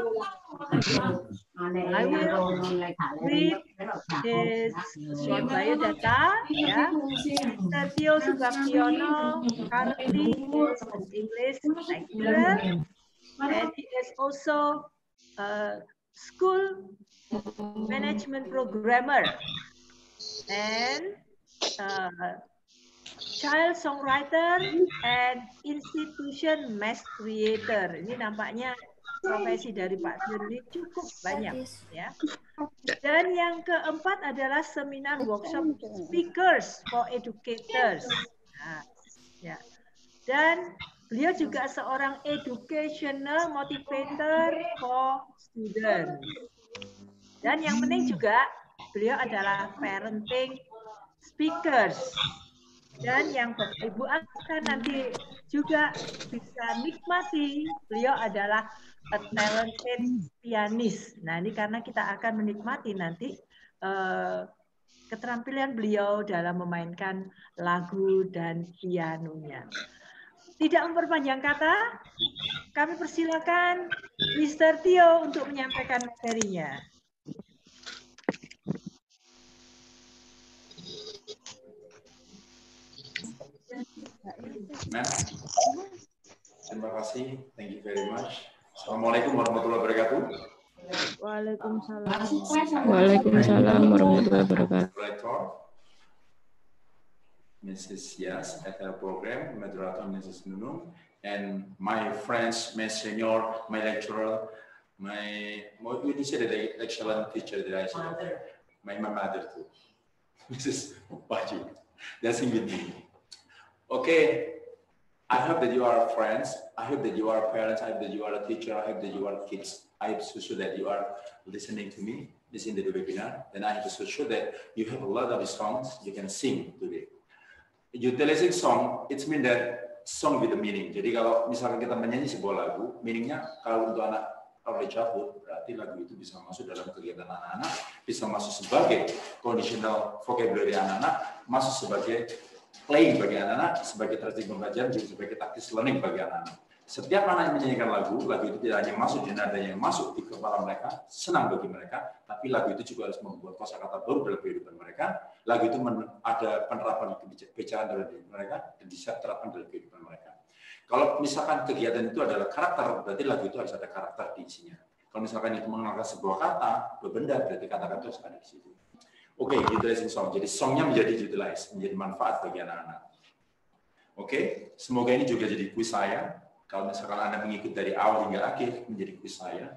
I will read his short biodata. Ya, Mister Tio Subaktiono currently is an English lecturer, and he is also a school management programmer and uh, child songwriter and institution mass creator. Ini nampaknya profesi dari Pak Tio ini cukup banyak ya. Dan yang keempat adalah seminar workshop speakers for educators. Nah, ya. Dan beliau juga seorang educational motivator for students. Dan yang penting juga beliau adalah parenting speakers. Dan yang Bapak Ibu akan nanti juga bisa nikmati, beliau adalah a talented pianist. Nah, ini karena kita akan menikmati nanti uh, keterampilan beliau dalam memainkan lagu dan pianonya. Tidak memperpanjang kata, kami persilakan Mister Tio untuk menyampaikan materinya. Nah, terima kasih, thank you very much. Assalamualaikum warahmatullahi wabarakatuh. Waalaikumsalam. Waalaikumsalam warahmatullahi wabarakatuh. Missus Yas at our program, moderator Missus Nunung, and my friends, my senior, my lecturer, my, what would you say, the excellent teacher that I said, my, my mother too, Missus Baji, dancing with me. Okay, I hope that you are friends. I hope that you are parents. I hope that you are a teacher. I hope that you are kids. I hope so sure that you are listening to me, listening to the webinar. Then I hope so sure that you have a lot of songs you can sing today. Utilizing song, it means that song with the meaning. Jadi kalau misalkan kita menyanyi sebuah lagu, meaningnya kalau untuk anak early childhood, berarti lagu itu bisa masuk dalam kegiatan anak-anak, bisa masuk sebagai conditional vocabulary anak-anak, masuk sebagai playing bagi anak-anak, sebagai strategi pembelajaran, juga sebagai taktis learning bagi anak-anak. Setiap anak yang menyanyikan lagu, lagu itu tidak hanya masuk di nada yang masuk di kepala mereka, senang bagi mereka, tapi lagu itu juga harus membuat kosakata baru dalam kehidupan mereka. Lagu itu ada penerapan kebicaraan dalam kehidupan mereka, dan bisa terapkan dalam kehidupan mereka. Kalau misalkan kegiatan itu adalah karakter, berarti lagu itu harus ada karakter di isinya. Kalau misalkan itu mengenalkan sebuah kata, berbenda, berarti kata-kata harus ada di situ. Oke, okay, utilizing song. Jadi songnya menjadi utilize, menjadi manfaat bagi anak-anak. Oke, okay? Semoga ini juga jadi kuis saya. Kalau misalkan Anda mengikut dari awal hingga akhir, menjadi kuis saya.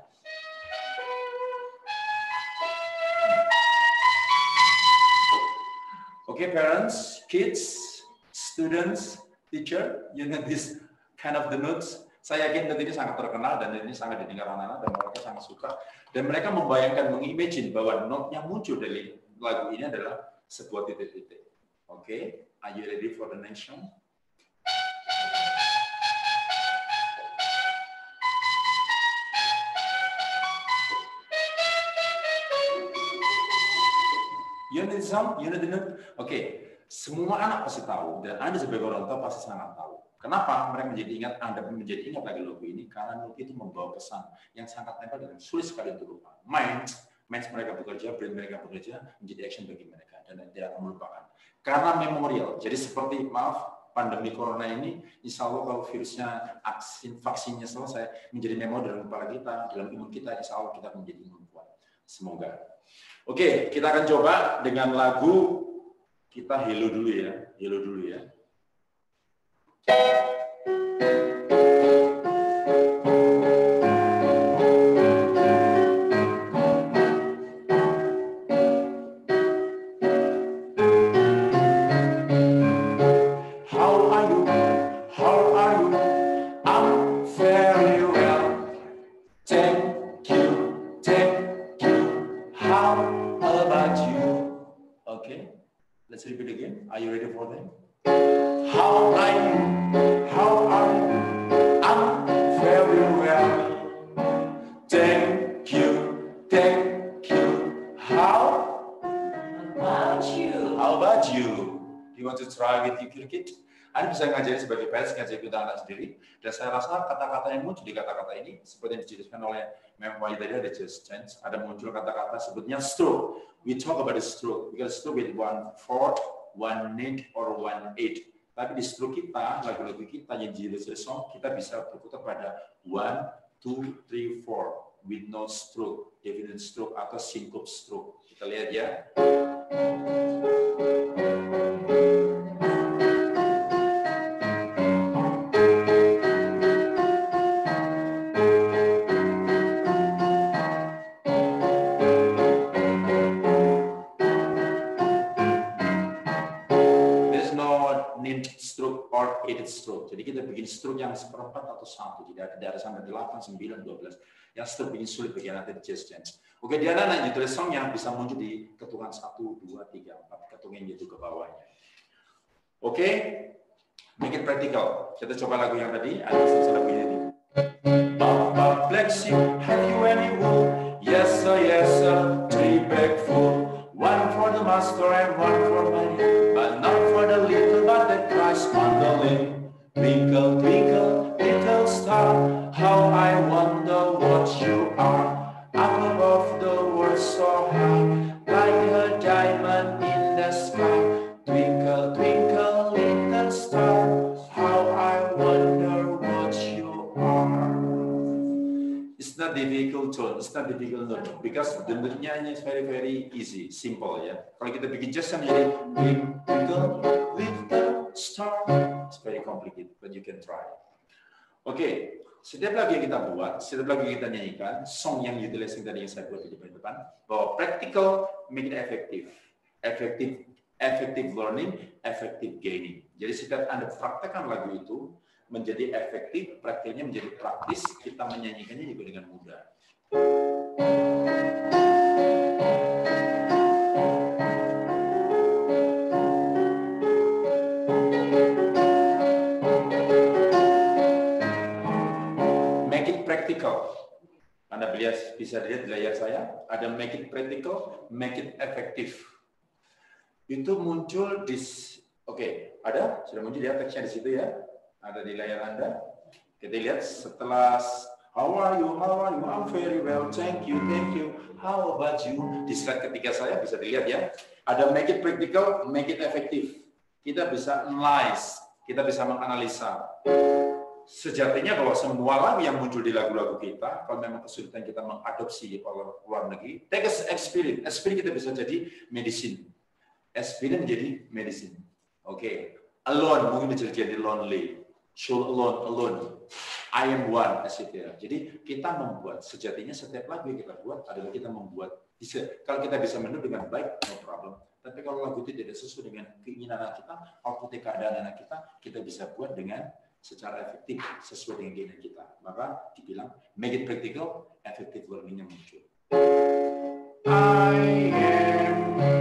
Oke, okay, parents, kids, students, teacher, you know this kind of the notes. Saya yakin note ini sangat terkenal dan ini sangat didengar anak-anak dan mereka sangat suka. Dan mereka membayangkan, mengimagine bahwa note yang muncul dari lagu ini adalah sebuah titik-titik. Oke, okay? Are you ready for the next one? You know the song? You know the note? Oke, okay. Semua anak pasti tahu dan Anda sebagai orang tua pasti sangat tahu. Kenapa mereka menjadi ingat? Anda menjadi ingat lagi lagu ini karena note itu membawa pesan yang sangat nempel dan sulit sekali untuk lupa. Minds, minds mereka bekerja, brain mereka bekerja menjadi action bagi mereka dan tidak akan melupakan. Karena memorial. Jadi seperti maaf pandemi corona ini, insya Allah kalau virusnya vaksin vaksinnya selesai menjadi memori dalam kepala kita, dalam imun kita, insya Allah kita menjadi imun kuat. Semoga. Oke, kita akan coba dengan lagu, kita hello dulu ya, hello dulu ya. Let's repeat again. Are you ready for them? How are you? How are you? I'm very well. Thank you. Thank you. How about you? How about you? Do you want to try with your kid? Anda bisa ngajari sebagai parents, ngajari kita anak sendiri. Dan saya rasa kata-kata yang muncul di kata-kata ini, seperti yang dijelaskan oleh Mem Wai tadi, ada just change, ada muncul kata-kata sebutnya stroke. We talk about the stroke, because stroke with one fourth, one need, or one eight. Tapi di stroke kita, lagu-lagu kita yang di song, kita bisa berputar pada one, two, three, four, with no stroke, definite stroke atau syncope stroke. Kita lihat ya. Stroke. Jadi kita bikin stroke yang seperempat atau satu, tidak ada sampai delapan, sembilan, dua belas. Yang stroke bikin sulit bagi anak di just change. Oke, di anak-anak ditulis song yang bisa muncul di ketungan satu, dua, tiga, empat, ketungan jatuh ke bawahnya. Oke, make it practical. Kita coba lagu yang tadi, ada satu lagu ini. Papa bless you, have you any wool? Yes sir, yes sir, three bag full. One for the master, wonder what you are, up above the world so high, like a diamond in the sky. Twinkle, twinkle, little star, how I wonder what you are. It's not difficult tone, it's not difficult note, because dengernya is very very easy, simple ya. Kalau kita bikin just yang jadi twinkle, little star, it's very complicated, but you can try. Oke, okay. Setiap lagu yang kita buat, setiap lagu yang kita nyanyikan, song yang utilizing tadi yang saya buat di depan, bahwa practical make it effective, effective, effective learning, effective gaining. Jadi setiap Anda praktekkan lagu itu menjadi efektif, praktiknya menjadi praktis, kita menyanyikannya juga dengan mudah. Practical. Anda bisa lihat di layar saya, ada make it practical, make it effective. Itu muncul di, oke, okay, ada, sudah muncul ya teksnya di situ ya, ada di layar Anda. Kita lihat setelah how are you, how are you, I'm very well, thank you, thank you, how about you. Di slide ketiga saya bisa dilihat ya, ada make it practical, make it effective. Kita bisa analyze, kita bisa menganalisa. Sejatinya bahwa semua lagu yang muncul di lagu-lagu kita, kalau memang kesulitan kita mengadopsi oleh luar negeri, take as experience. Experience kita bisa jadi medicine. Experience jadi medicine. Oke. Okay. Alone mungkin bisa jadi lonely. Soul alone, alone. I am one, et cetera. Jadi kita membuat, sejatinya setiap lagu yang kita buat adalah kita membuat. Bisa, kalau kita bisa menu dengan baik, no problem. Tapi kalau lagu itu tidak sesuai dengan keinginan anak kita, output keadaan anak kita, kita bisa buat dengan secara efektif sesuai dengan keinginan kita. Maka dibilang make it practical, effective learning-nya muncul. I am,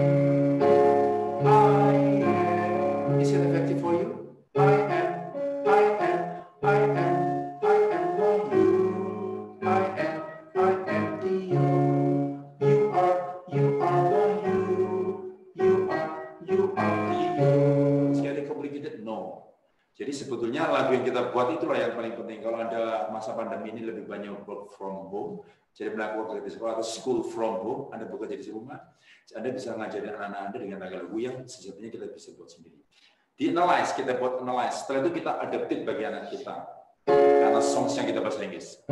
I am. Is it effective for you? I am, I am, I am, I am for you. I am, I am Theo. You are, you are for you. You are, you are Theo. Sekali complicated? No. Jadi sebetulnya lagu yang kita buat itulah yang paling penting. Kalau Anda masa pandemi ini lebih banyak work from home, jadi melakukan di sekolah atau school from home, Anda bekerja di rumah, Anda bisa ngajarin anak-anak Anda dengan lagu yang sejatinya kita bisa buat sendiri. Di analyze, kita buat analyze. Setelah itu kita adapted bagi anak kita. Karena songs yang kita bahasa Inggris.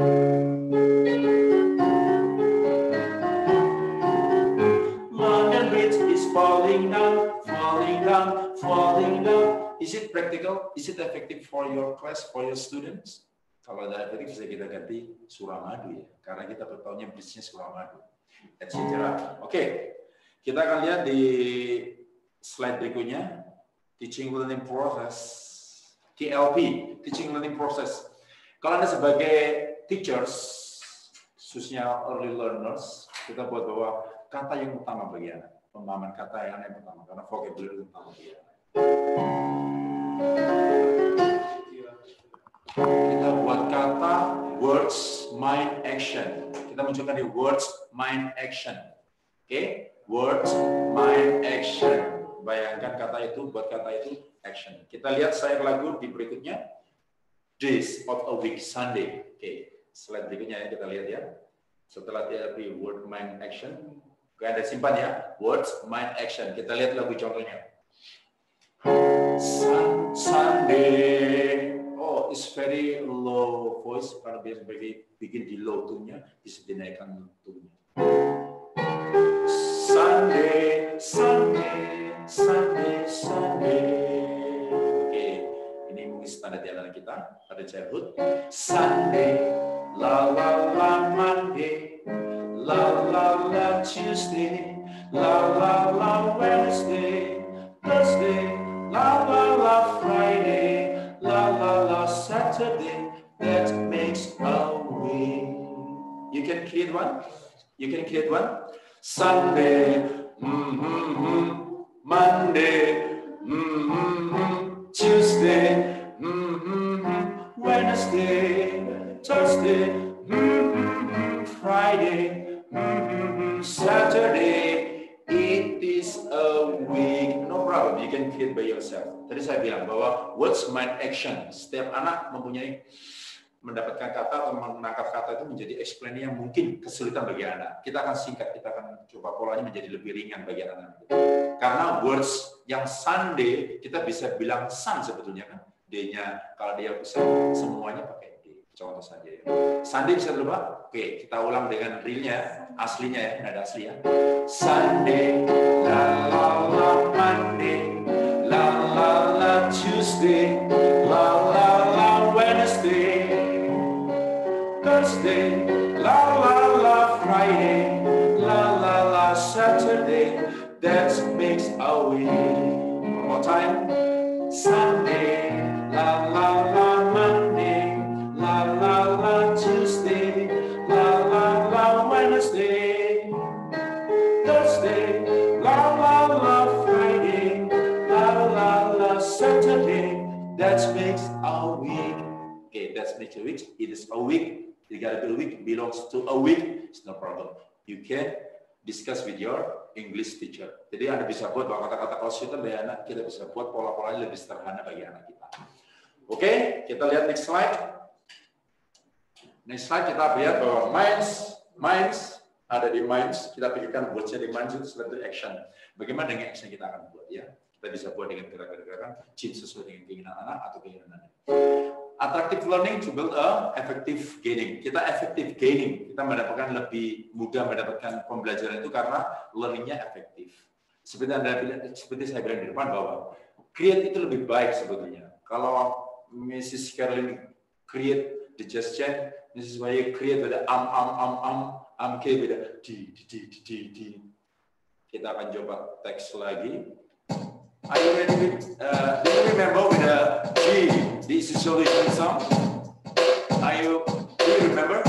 London Bridge is falling down, falling down, falling down. Is it practical? Is it effective for your class, for your students? Kalau ada efektif, bisa kita ganti Suramadu ya, karena kita bertaunya bisnis Suramadu, et cetera. Oke, okay. Kita akan lihat di slide berikutnya, teaching learning process, T L P, teaching learning process. Kalau Anda sebagai teachers, khususnya early learners, kita buat bahwa kata yang utama bagi anak, pemahaman kata yang yang pertama, karena vocabulary utama bagi anak. Kita buat kata words, mind, action. Kita munculkan di words, mind, action. Oke, okay? Words, mind, action. Bayangkan kata itu, buat kata itu, action. Kita lihat slide lagu di berikutnya. Days of a week, Sunday. Oke, okay. Slide berikutnya ya, kita lihat ya. Setelah T L P, word, mind, action. Oke, ada simpan ya. Words, mind, action. Kita lihat lagu contohnya. Sun, Sunday. Oh, it's very low voice karena biasa bikin di low tone-nya, bisa dinaikkan tone-nya. Sunday, Sunday, Sunday, Sunday. Oke, ini mungkin standar di antara kita pada childhood. Sunday, la la la Monday, la la la Tuesday, la la la Wednesday, Thursday, la la la Friday, la la la Saturday. That makes a week. You can create one. You can create one. Sunday, mm-hmm, Monday, mm-hmm, Tuesday, mm-hmm, Wednesday, Thursday, mm-hmm, Friday, mm-hmm, Saturday. It is a week. No problem. You can create by yourself. Tadi saya bilang bahwa words, mind, action. Setiap anak mempunyai mendapatkan kata atau menangkap kata itu menjadi explain yang mungkin kesulitan bagi anak. Kita akan singkat, kita akan coba polanya menjadi lebih ringan bagi anak-anak. Karena words yang Sunday kita bisa bilang sun sebetulnya kan. D-nya kalau dia bisa semuanya pakai D. Contoh saja ya. Sunday bisa berubah? Oke, kita ulang dengan realnya, aslinya ya, nada asli ya. Sunday, la la la Monday, la la la Tuesday, la la la Wednesday, Thursday, la la la Friday, la la la Saturday. That makes a week. One more time. Sunday, la la la Monday, la la la Tuesday, la la la Wednesday, Thursday, la la la Friday, la la la Saturday. That makes a week. Okay, that makes a week. It is a week. You gotta be a week. Belongs to a week. It's no problem. You can discuss with your English teacher. Jadi Anda bisa buat bahwa kata-kata konsisten bagi anak, kita bisa buat pola-polanya lebih sederhana bagi anak kita. Oke, okay, kita lihat next slide. Next slide kita lihat bahwa minds, minds ada di minds. Kita pikirkan buatnya di minds itu sebagai action. Bagaimana dengan action kita akan buat ya? Kita bisa buat dengan gerakan-gerakan cip sesuai dengan keinginan anak atau keinginan anak. Attractive learning to build a effective gaining. Kita effective gaining, kita mendapatkan lebih mudah mendapatkan pembelajaran itu karena learningnya efektif. Seperti Anda bilang, seperti saya bilang di depan bahwa create itu lebih baik sebetulnya. Kalau Missus Caroline create the gesture, Missus Bayu create with am am am am am k beda di di di di di. Kita akan coba teks lagi. Are you ready with, uh, do you remember with the G, the solution song? Are you, do you remember?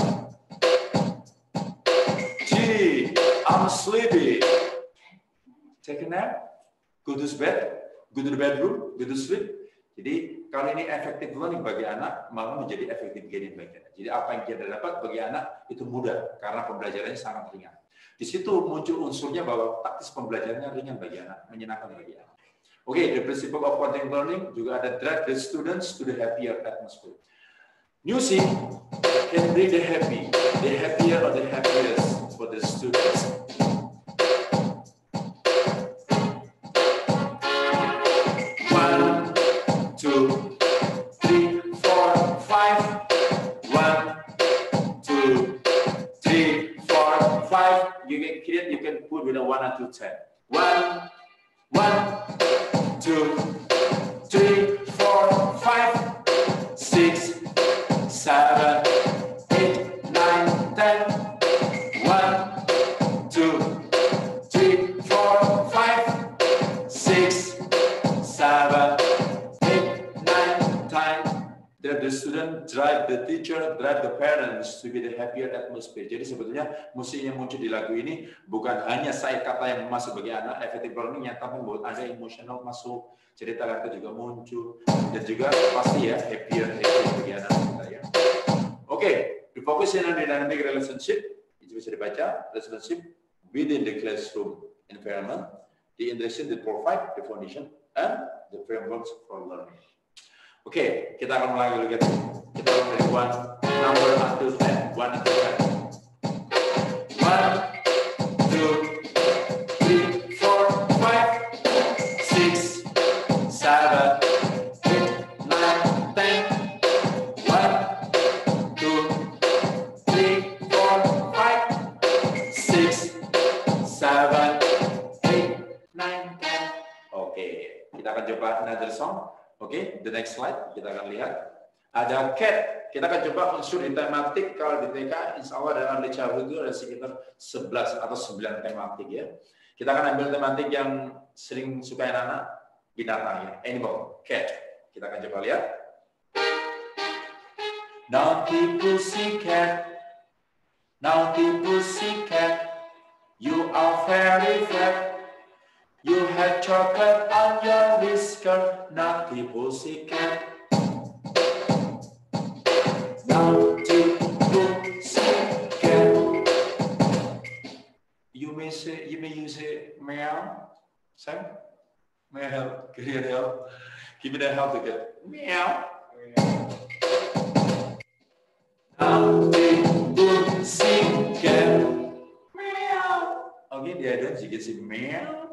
G, I'm sleepy. Take a nap, go to bed, go to the bedroom, go to sleep. Jadi kalau ini effective learning bagi anak, malah menjadi effective gaining bagi anak. Jadi apa yang kita dapat bagi anak itu mudah, karena pembelajarannya sangat ringan. Di situ muncul unsurnya bahwa taktis pembelajarannya ringan bagi anak, menyenangkan bagi anak. Oke, okay, the principle of continuing learning juga ada drive the students to the happier atmosphere. Music can bring the happy, the happier or the happiest for the students. One, two, three, four, five. One, two, three, four, five. You can create, you can put with a one until ten. One, one. Two, three, four, five, six, seven, eight, nine, ten. One, two, three, four, five, six, seven, eight, nine, ten. That the student drive the teacher, drive the parents to be the happier atmosphere. Jadi sebetulnya musik yang muncul di lagu ini bukan hanya saya kata yang masuk bagi anak, effective learning yang tapi membuat ada emosional masuk, cerita kata juga muncul, dan juga pasti ya happier, happier bagi anak kita ya. Oke, okay, the focus on the dynamic relationship itu bisa dibaca relationship within the classroom environment, the interaction that provide the foundation and the frameworks for learning. Oke, okay, kita akan mulai lagi. Kita akan dari one number until ten, one until ten. One, two, three, four, five, six, seven, eight, nine, ten. One, two, three, four, five, six, seven, eight, nine, ten. Oke, kita akan coba another song. Oke, okay, the next slide kita akan lihat ada cat. Kita akan coba unsur di tematik. Kalau di T K, insya Allah dalam early childhood itu ada sekitar sebelas atau sembilan tematik ya. Kita akan ambil tematik yang sering suka anak-anak, binatang ya, animal, cat. Kita akan coba lihat. Naughty pussycat, naughty pussycat, you are very fat. You had chocolate on your whisker, naughty pussycat. Naughty pussycat. You may say, you may use it, meow. Sam, may I help? Can you help? Give me the help to get meow. Naughty pussycat. Meow. Okay, the other you can say meow.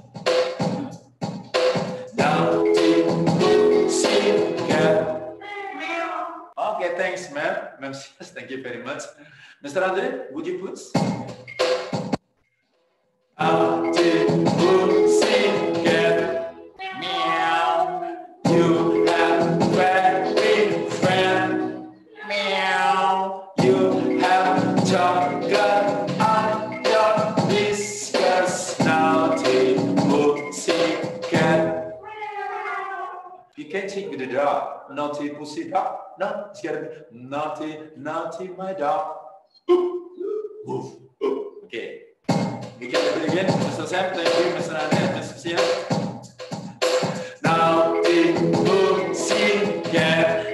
Naughty pussycat. Meow. Okay, thanks, ma'am. Ma'am, thank you very much. Mister Andre, would you please? Naughty pussycat. Meow. You have very friend. Meow. You have chocolate on your whiskers. Naughty pussycat. You can't sing with the dog. Naughty pussy dog. No, it's gotta be naughty, naughty my dog. Woof. Okay. We can do it again. Mister Sam, thank you, Mister Andre, Mister Sia. Naughty pussycat.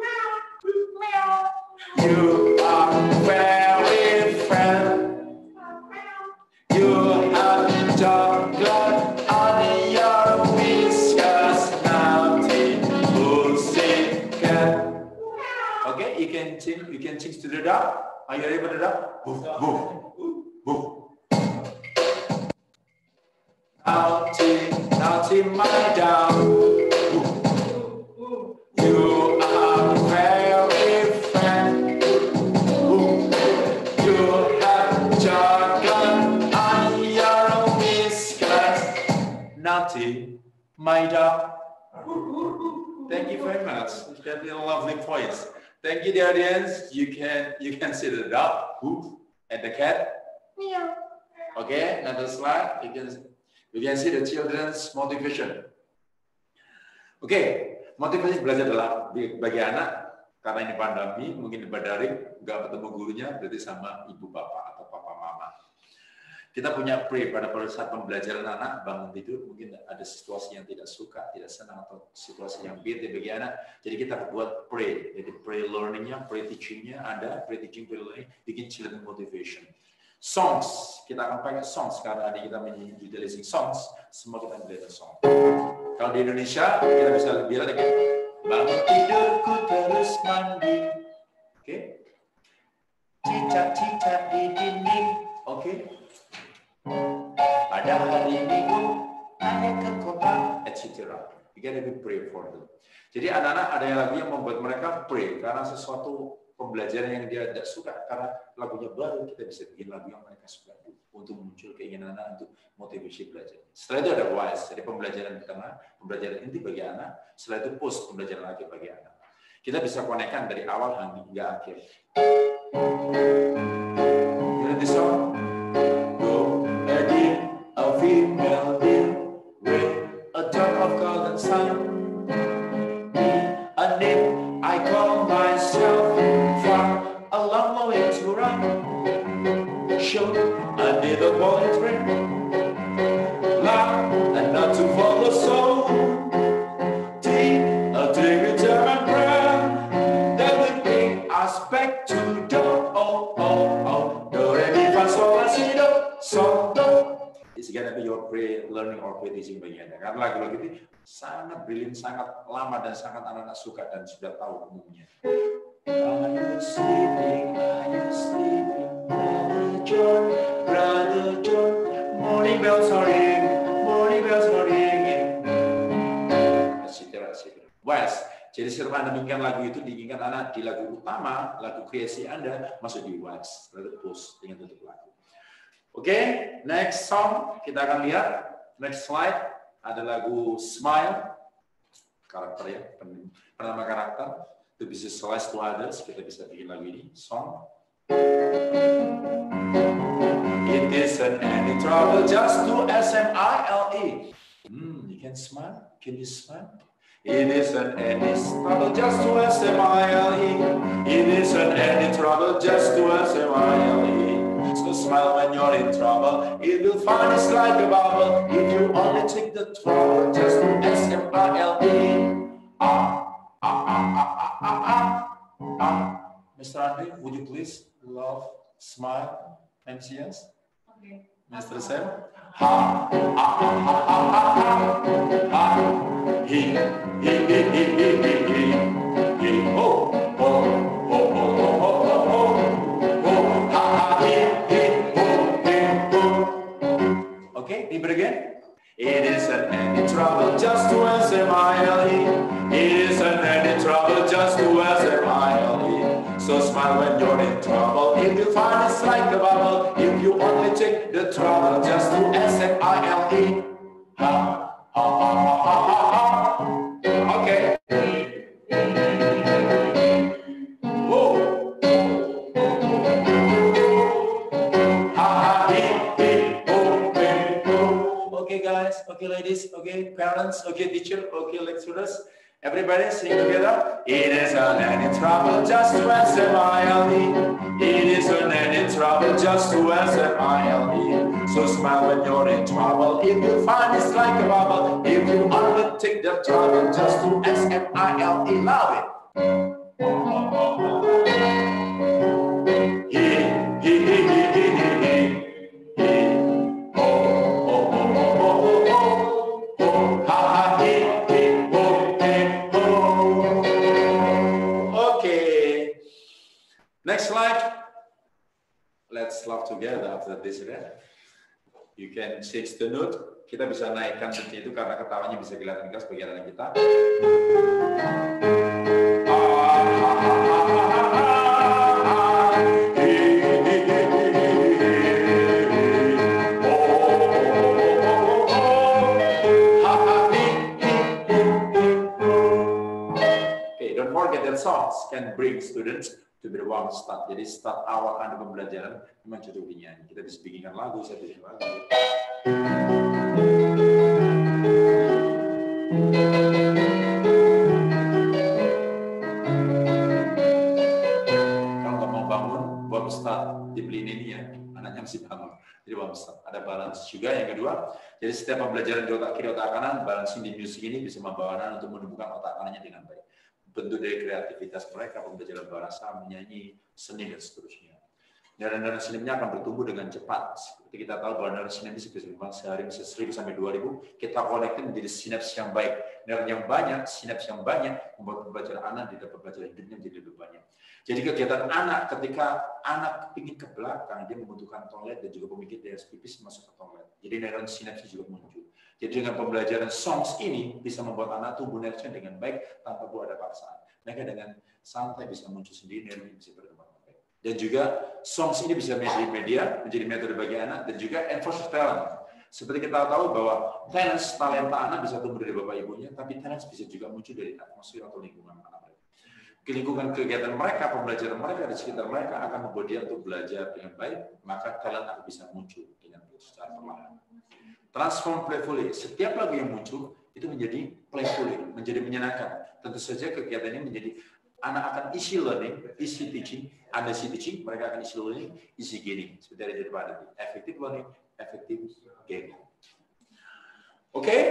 You are very friend. You have chocolate on your whiskers. Naughty pussycat. Okay, you can sing. You can sing to the dog. Are you ready for the dog? Woof, woof, woof. Naughty, naughty my dog. You are very friend. You have chocolate on your whiskers. Naughty my dog. Thank you very much. It's got a lovely voice. Thank you, the audience. You can you can see the dog, woof, and the cat. Meow. Okay, another slide. You can you can see the children's motivation. Oke, okay, motivasi belajar adalah bagi anak karena ini pandemi, mungkin daring, nggak ketemu gurunya, berarti sama ibu bapak atau papa mama. Kita punya pray pada saat pembelajaran anak bangun tidur, mungkin ada situasi yang tidak suka, tidak senang atau situasi yang bete bagi anak. Jadi kita buat pray, jadi pray learningnya, pray teachingnya ada, pray teaching, pray learning, bikin children motivation. Songs, kita akan pakai songs karena adik kita utilizing songs, semua kita belajar song. Kalau di Indonesia kita bisa lebih lagi, bangun tidurku terus mandi, oke? Okay? Cicak-cicak di dinding, oke? Okay? Pada hari Minggu, naik ke kota, et cetera. You gotta be pray for them. Jadi anak-anak ada yang lagu yang membuat mereka pray karena sesuatu pembelajaran yang dia tidak suka, karena lagunya baru, kita bisa bikin lagu yang mereka suka untuk muncul keinginan anak untuk motivasi belajar. Setelah itu ada wise, jadi pembelajaran di tengah, pembelajaran inti bagi anak. Setelah itu post, pembelajaran lagi bagi anak. Kita bisa konekkan dari awal hingga akhir. You know this song? Go again, a female deer with a drop of golden sun. A nip I call myself from a long way to run. Sure, I need a bullet ring, loud and not to follow so deep. A dig German prayer that will bring us back to do. Oh oh oh, do re mi fa sol la si do sol do. It's gonna be your pray learning or pray teaching bagi Anda. Karena lagu-lagu ini sangat brilliant, sangat lama dan sangat anak-anak suka dan sudah tahu umumnya. Are you sleeping? Are you sleeping, Brother John? Brother John, morning bells are ringing, morning bells are ringing. Etc. etc. Wise. Jadi setelah Anda menginginkan lagu itu, diinginkan anak di lagu utama, lagu kreasi Anda masuk di wise, lalu post dengan tutup lagu. Oke, okay, next song kita akan lihat. Next slide ada lagu Smile, karakter ya, penama karakter. Itu bisa slice to others, kita bisa bikin lagu ini, song. It isn't any trouble just to S M I L E. Hmm, you can smile? Can you smile? It isn't any trouble just to S M I L E. It isn't any trouble just to S M I L E. So smile when you're in trouble. It will find it's like a bubble if you only take the trouble just to S M I L E. Ah, ah, ah, ah, ah, ah, ah, ah. Mister Andre, would you please love, smile, M C S? Okay. Mister Sam? Ha, ah, ah, ah, ah, ah, ah, ah. He, he, he, he, he, he, he, he, ho, ho, ho, ho, ho, ho. Sing it again. It isn't any trouble just to S M I L E. It isn't any trouble just to S M I L E. So smile when you're in trouble. If you find it's like a bubble, if you only take the trouble just to S M I L E. Ha, ha, ha, ha, ha, ha. Okay. Whoa. Ha, ha, he, he, oh, he, oh. Okay, guys. Okay, ladies. Okay, parents. Okay, teacher. Okay, lecturers. Everybody sing together. It isn't any trouble just to S M I L E. It isn't any trouble just to S M I L E. So smile when you're in trouble. If you find it's like a bubble. If you only take the trouble just to S M I L E. Love it. He, he, he, he, he, he, he. Oh, oh, oh, oh, oh, oh, oh, ha, ha, he, he, oh, he, oh. Okay. Next slide. Let's laugh together after this, right? You can change the note. Kita bisa naikkan seperti itu karena ketawanya bisa kelihatan jelas bagi anak kita. Okay, don't forget that songs can bring students to be the one start. Jadi start awal anda pembelajaran memang cocok dinyanyi. Kita bisa bikinkan lagu, saya bikin lagu. Kalau nggak mau bangun, buat start dibeliin ini ya. Anaknya mesti bangun. Jadi buat start. Ada balance juga yang kedua. Jadi setiap pembelajaran di otak kiri, otak kanan, balancing di musik ini bisa membawa anak untuk menumbuhkan otak kanannya dengan baik. Bentuk dari kreativitas mereka, pembelajaran bahasa, menyanyi, seni, dan seterusnya. Nerve-nerve sinapsnya akan bertumbuh dengan cepat. Seperti kita tahu bahwa nerve sinaps bisa berkembang sehari bisa seribu sampai dua ribu, kita konektif menjadi sinaps yang baik. Nerve yang banyak, sinaps yang banyak, membuat pembelajaran anak di dalam pembelajaran hidupnya menjadi lebih banyak. Jadi kegiatan anak, ketika anak ingin ke belakang, dia membutuhkan toilet dan juga pemikir dari pipis masuk ke toilet. Jadi nerve sinaps juga muncul. Jadi dengan pembelajaran songs ini bisa membuat anak tumbuh nerve-nya dengan baik tanpa perlu ada paksaan. Mereka dengan santai bisa muncul sendiri, nerve bisa berkembang baik. Dan juga songs ini bisa menjadi media, menjadi metode bagi anak, dan juga enforce talent. Seperti kita tahu bahwa talent, talenta anak bisa tumbuh dari bapak ibunya, tapi talent bisa juga muncul dari atmosfer atau lingkungan anak mereka. Lingkungan kegiatan mereka, pembelajaran mereka di sekitar mereka akan membuat dia untuk belajar dengan baik, maka talent akan bisa muncul dengan secara perlahan. Transform playfully. Setiap lagu yang muncul itu menjadi playfully, menjadi menyenangkan. Tentu saja kegiatan ini menjadi anak akan isi learning, isi teaching, ada isi teaching, mereka akan isi learning, isi gaining. Seperti ada pada effective learning, effective gaining. Oke? Okay?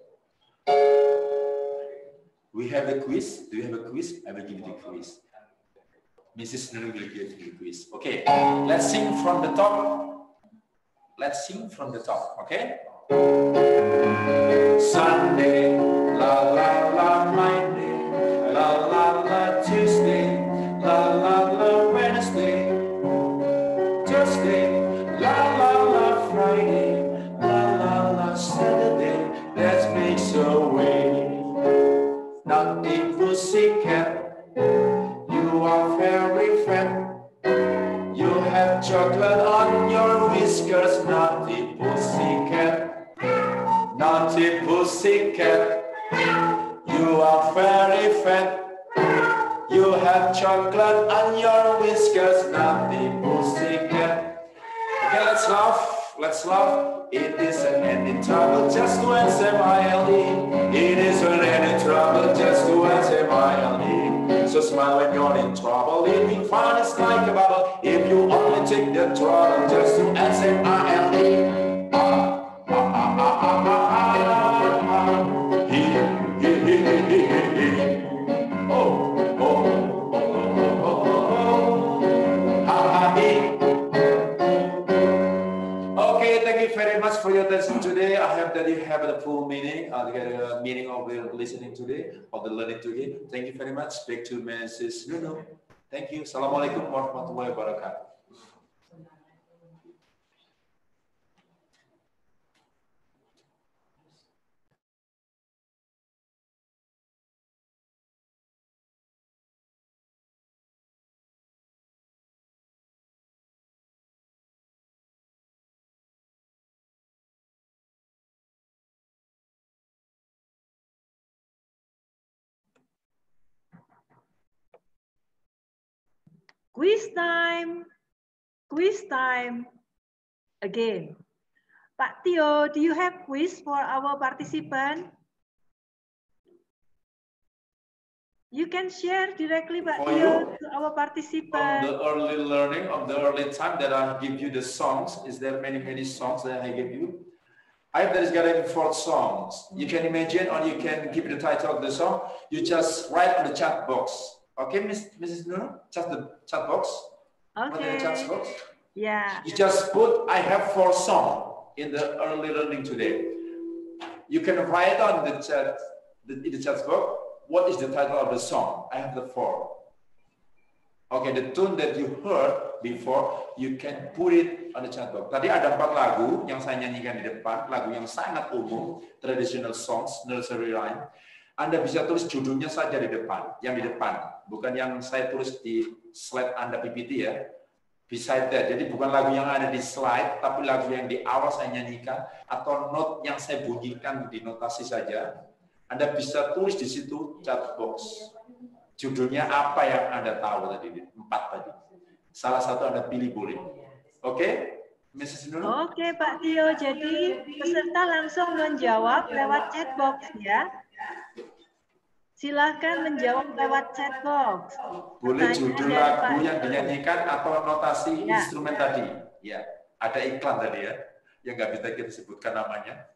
We have a quiz. Do you have a quiz? I will give you the quiz. Missus Nuri will give you the quiz. Okay, let's sing from the top. Let's sing from the top, okay? Sunday, la la la, Monday, la la la, Tuesday, la la la, Wednesday, Thursday, la la la, Friday, la la la, Saturday. Let's make so way. Naughty pussycat, you are very fat. You have chocolate on your whiskers, naughty pussycat. Naughty pussycat, you are very fat. You have chocolate on your whiskers, naughty pussycat. Okay, let's laugh, let's laugh. It isn't any trouble just to S M I L E. It isn't any trouble just to S M I L E. So smile when you're in trouble. If you find it's like a bubble, if you only take the trouble just to S M I L E. Ah, ah, ah, ah, ah, ah, ah. He, he, he, he, he, he, he. Oh, oh, oh, oh, oh, oh, oh. Ha, ha, he. Okay, thank you very much for your attention today. I hope that you have the full meaning, uh, the meaning of the listening today, of the learning today. Thank you very much. Back to Missus Nunu. Thank you. Assalamualaikum warahmatullahi wabarakatuh. quiz time, quiz time again. Pak Tio, do you have quiz for our participant? You can share directly, Pak For Tio, you, to our From participant. the early learning of the early time that I give you the songs, is there many, many songs that I give you? I have there is gathering four songs. You can imagine or you can give the title of the song. You just write on the chat box. Okay, Miss Missus Nuno? Just the chat box. Okay. On the chat box. Yeah. You just put, I have four songs in the early learning today. You can write on the chat, the, in the chat box, what is the title of the song? I have the four. Okay, the tune that you heard before, you can put it on the chat box. Tadi ada empat lagu yang saya nyanyikan di depan, lagu yang sangat umum, traditional songs, nursery rhyme. Anda bisa tulis judulnya saja di depan, yang di depan, bukan yang saya tulis di slide Anda P P T ya. Beside that, jadi bukan lagu yang ada di slide, tapi lagu yang di awal saya nyanyikan, atau note yang saya bunyikan di notasi saja. Anda bisa tulis di situ chat box. Judulnya apa yang Anda tahu tadi, empat tadi. Salah satu Anda pilih boleh. Oke, okay? Missus Nuno? Oke, okay, Pak Tio. Jadi peserta langsung menjawab lewat chat box ya. Silahkan menjawab lewat chat box. Boleh Tanya judul dari lagu Pak yang dinyanyikan atau notasi ya. Instrumen tadi. Ya, ada iklan tadi ya, yang nggak bisa kita sebutkan namanya.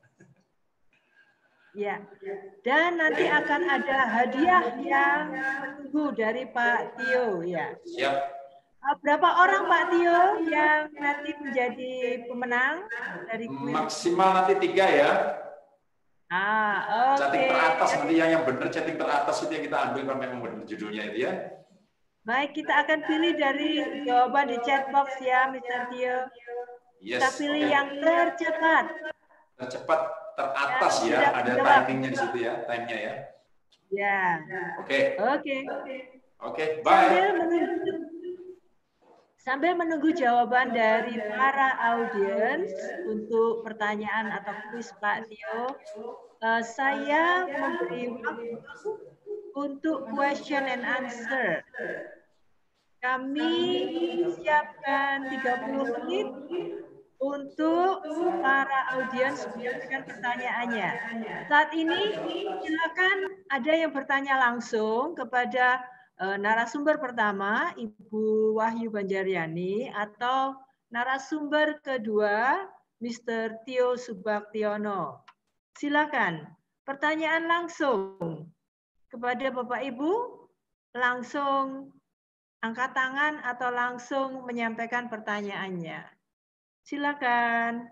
Ya, dan nanti akan ada hadiah yang menunggu dari Pak Tio ya. Siap. Berapa orang Pak Tio yang nanti menjadi pemenang dari kuis? Maksimal nanti tiga ya. Ah, oke. Chatting teratas nanti yang yang benar, chatting teratas itu yang kita ambil kalau memang benar judulnya itu ya. Baik, kita akan pilih dari jawaban di chat box ya, Mister Tio. Yes, kita pilih okay. yang tercepat. Tercepat teratas ya, ya ada menjawab. timingnya di situ ya, timenya ya. Ya. Oke. Oke. Oke, bye. Sambil menunggu, sambil menunggu jawaban dari para audiens untuk pertanyaan atau kuis Pak Tio, uh, saya memberi waktu untuk question and answer. Kami siapkan tiga puluh menit untuk para audiens menyampaikan pertanyaannya. Saat ini silakan ada yang bertanya langsung kepada uh, narasumber pertama, Ibu Wahyu Banjaryani, atau narasumber kedua, Mister Tio Subaktiono. Silakan, pertanyaan langsung kepada Bapak Ibu, langsung angkat tangan atau langsung menyampaikan pertanyaannya. Silakan.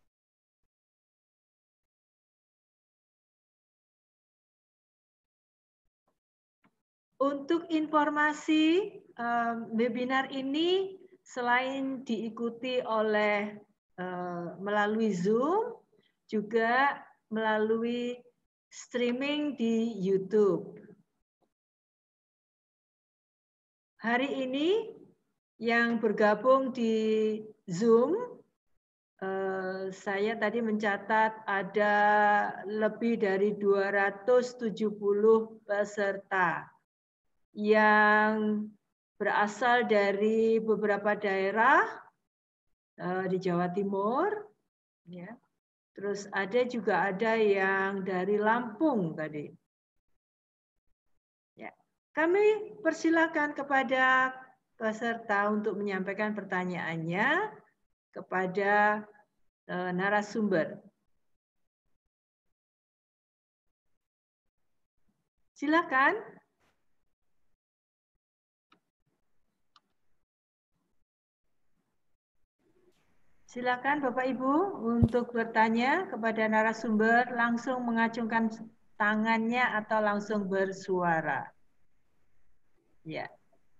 Untuk informasi, um, webinar ini selain diikuti oleh uh, melalui Zoom, juga melalui streaming di YouTube. Hari ini yang bergabung di Zoom, Uh, saya tadi mencatat ada lebih dari dua ratus tujuh puluh peserta yang berasal dari beberapa daerah uh, di Jawa Timur, ya. Terus ada juga ada yang dari Lampung tadi. Ya. Kami persilakan kepada peserta untuk menyampaikan pertanyaannya kepada uh, narasumber. Silakan. Silakan Bapak Ibu untuk bertanya kepada narasumber, langsung mengacungkan tangannya atau langsung bersuara. Ya.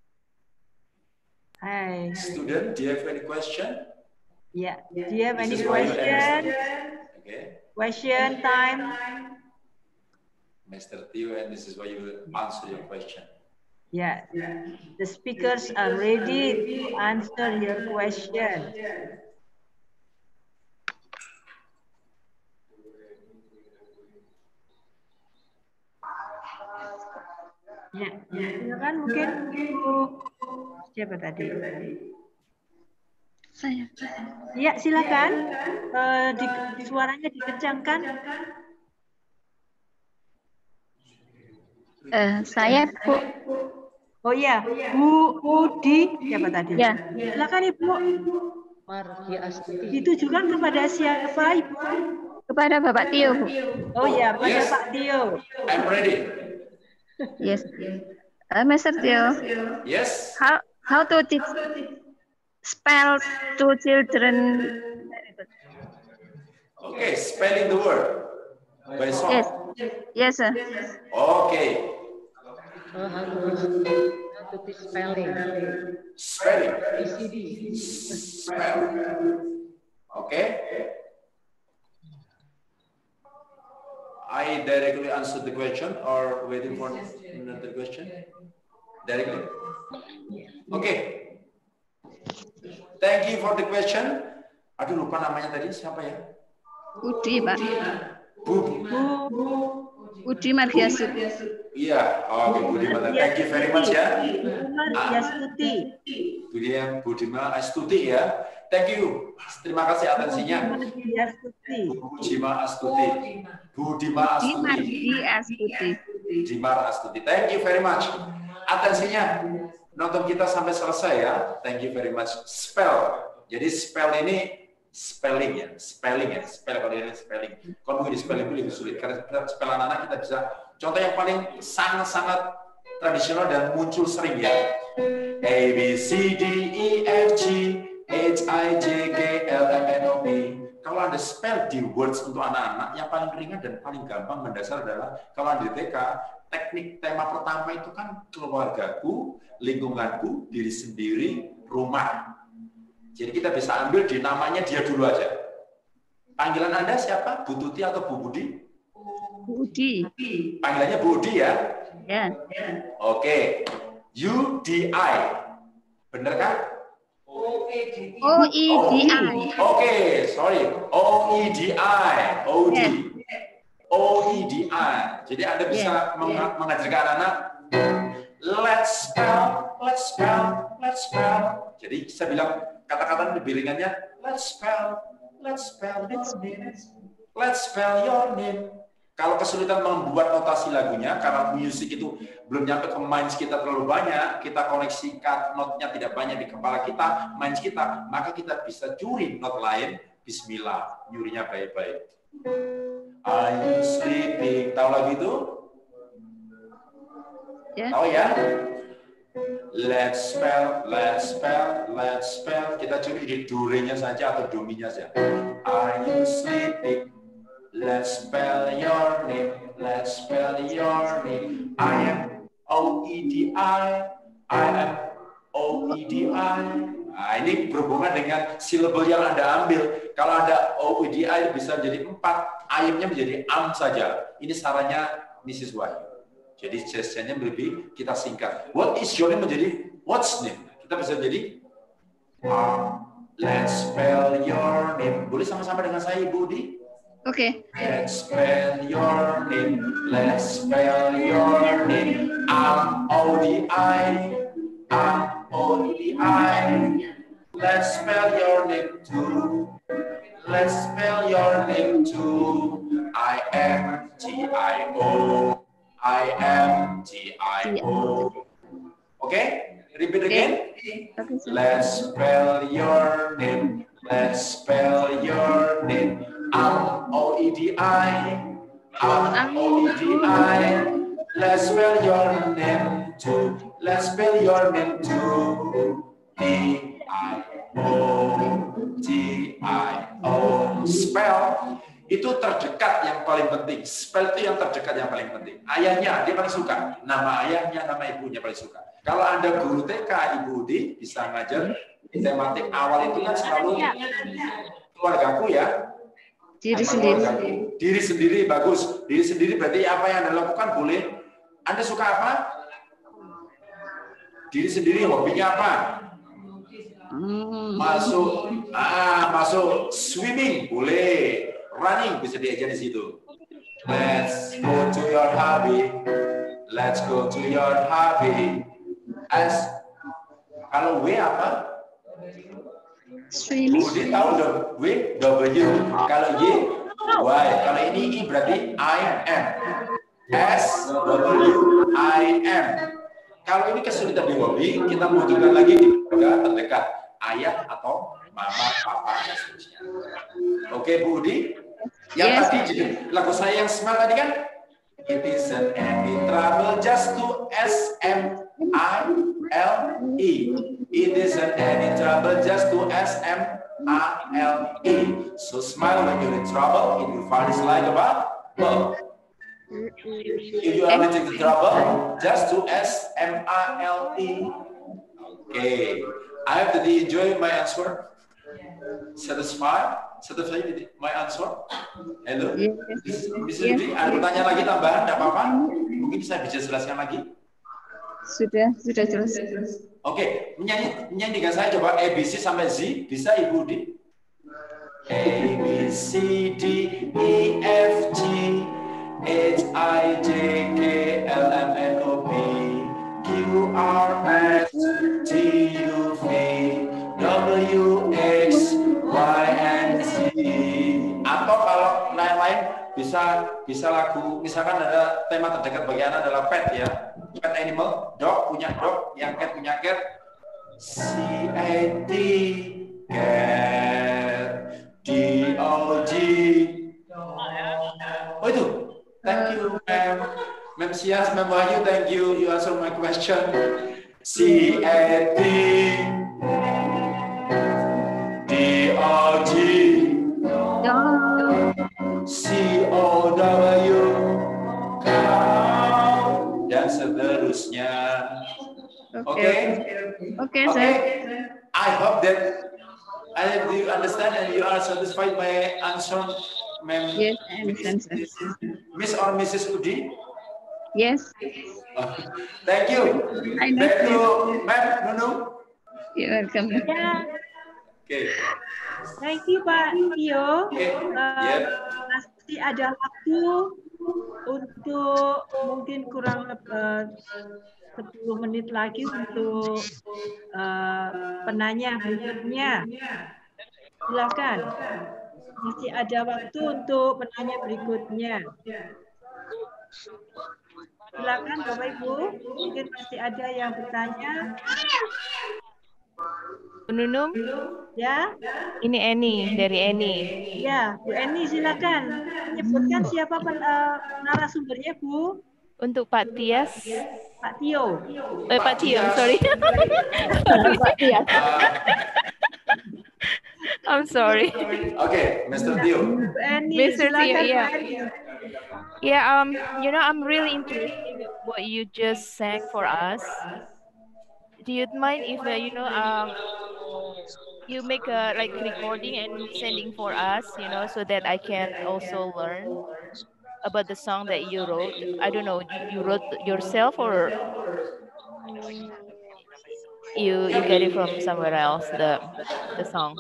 Hai. Student, do you have any question? Yeah. Do you have any This is why you question? Okay. Question time. Mister Tio, and this is why you answer your question. Yeah. The speakers are ready to answer your question. Ya, silakan mungkin Siapa tadi? Saya. Ya, silakan. Uh, di, suaranya dikencangkan. Uh, saya, Bu. Oh iya, Bu Udi, siapa tadi? Ya. Silakan Ibu. Margi Astuti. Ditujukan kepada siapa, Ibu? Kepada Bapak Tio, Bu. Oh iya, pada Yes. Pak Tio. I'm ready. Yes. Uh, Mister Tio. Yes. How how to teach spell to children? Okay, spelling the word by song. Yes. Yes, sir. Okay. Oh, how to, how to teach spelling. Spelling. A C D. Spell. Okay. I directly answer the question or waiting for another question? Directly. Okay. Thank you for the question. Aduh, lupa namanya tadi siapa ya? Udi, Pak. Bu. Udi Margiasuti. Iya, oke Bu Dima. Thank you very much ya. Margiasuti. Budima Budima Astuti ya. Thank you. Terima kasih atensinya. Bu Dima Astuti. Budima Astuti. Astuti. Dimar Astuti. Thank you very much. Atensinya. Nonton kita sampai selesai ya. Thank you very much. Spell. Jadi spell ini spelling ya, spelling ya, spell kalau ini spelling. Kalau mungkin di spelling itu lebih sulit karena spell anak-anak kita bisa. Contoh yang paling sangat-sangat tradisional dan muncul sering ya. A B C D E F G H I J K L M N O P. Kalau ada spell di words untuk anak-anak yang paling ringan dan paling gampang mendasar adalah kalau di T K teknik tema pertama itu kan keluargaku, lingkunganku, diri sendiri, rumah. Jadi kita bisa ambil di namanya dia dulu aja. Panggilan Anda siapa? Bu Tuti atau Bu Budi? Bu Udi. Panggilannya Bu Udi ya? Ya. Oke. U D I. Bener kan? O I D I. Oke, sorry. O I D I. O D. O I D I. Jadi Anda bisa mengajarkan anak let's spell, let's spell, let's spell. Jadi saya bilang kata-kata di bilingannya let's spell, let's spell your name, let's spell your name. Kalau kesulitan membuat notasi lagunya karena musik itu belum nyampe ke minds kita terlalu banyak, kita koneksikan notnya tidak banyak di kepala kita, minds kita, maka kita bisa curi not lain. Bismillah, nyurinya baik-baik. Are you sleeping? Tahu lagu itu? Yeah. Tahu ya? Let's spell, let's spell, let's spell. Kita curi di do-re-nya saja atau do-mi-nya saja. Are you sleeping? Let's spell your name. Let's spell your name. I am O E D I. I am O E D I. Nah, ini berhubungan dengan syllable yang Anda ambil. Kalau ada O E D I bisa jadi empat, I-nya menjadi am saja. Ini sarannya Missus Wahyu. Jadi gesture-nya lebih kita singkat. What is your name menjadi what's name? Kita bisa jadi uh, let's spell your name. Boleh sama-sama dengan saya, Ibu Udi? Oke. Okay. Let's spell your name. Let's spell your name. I'm O D I. I'm O D I. Let's spell your name too. Let's spell your name too. I am T I O. I am T I O. Okay? Repeat again. Okay, let's spell your name. Let's spell your name. I'm O E D I. I'm O E D I. Let's spell your name too. Let's spell your name too. T I O. T I O. Spell. Itu terdekat yang paling penting. Spell itu yang terdekat yang paling penting. Ayahnya, dia paling suka. Nama ayahnya, nama ibunya paling suka. Kalau Anda guru T K, Ibu Udi, bisa ngajar tematik awal itu kan selalu keluargaku ya. Diri sendiri. Diri sendiri, bagus. Diri sendiri berarti apa yang Anda lakukan boleh. Anda suka apa? Diri sendiri, hobinya apa? Masuk, ah, masuk swimming, boleh. Running bisa diajar di situ. Let's go to your hobby. Let's go to your hobby. As Kalau W apa? Swimming. Budi tahu dong, W, W. Kalau Y, Y. Kalau ini I berarti I am. S, W, I am. Kalau ini kesulitan di hobi, kita munculkan lagi di keluarga terdekat. Ayah atau mama, papa, dan seterusnya. Oke, Bu Budi? Yang yes. tadi jadi lagu saya yang smell tadi kan? It isn't any trouble just to S M I L E. It isn't any trouble just to S M I L E. So smile when you're in trouble. It will vanish like a bubble. If you are in trouble, just to S M I L E. Okay. I hope that you enjoy my answer. Satisfied? Satisfied with my answer? Hello? Yes. Bisa yes. Ada pertanyaan lagi tambahan? Tidak apa-apa? Mungkin bisa bisa jelaskan lagi? Sudah, sudah jelas. Oke, okay. menyanyi, menyanyi dengan saya coba A B C sampai Z. Bisa Ibu Di? A B C D E F G H I J K L M N O P Q R S T U V W X Y and Z. Atau kalau lain-lain bisa bisa lagu, misalkan ada tema terdekat bagi anak adalah pet ya, pet animal, dog punya dog, yang cat punya cat, C A T cat, D O G. Oh itu, thank you ma'am, ma'am Sias, ma'am Wahyu, thank you, you answer my question. C A T D O G C O W dan seterusnya. Oke, oke, sir. I hope that I do you understand and you are satisfied my answer, ma'am. Yes, I understand, sir. Miss or Missus Udi? Yes. Thank you. I know. Thank you, ma'am. Nunu. You're welcome. Ya. Okay. Thank you Pak Tio. Okay. Uh, Yep. Masih ada waktu untuk mungkin kurang uh, sepuluh menit lagi untuk uh, penanya berikutnya. Silakan. Masih ada waktu untuk penanya berikutnya. Silakan Bapak Ibu, mungkin masih ada yang bertanya. Bu Nunung? Ya. Ini Eni, dari Eni. Ya, Bu Eni silakan. Menyebutkan siapa pen, uh, narasumbernya, Bu? Untuk Pak Tias. Pak Tio. Eh, Pak Tio, sorry. Pak Tias. I'm sorry. Okay, Mister Tio. Bu Eni, Mister Tio, silakan, yeah. Bu Eni. Yeah, um, you know, I'm really interested in what you just sang for us. Do you mind if, uh, you know, um, you make a like recording and sending for us, you know, so that I can also learn about the song that you wrote? I don't know, you wrote yourself or you you get it from somewhere else, the the song?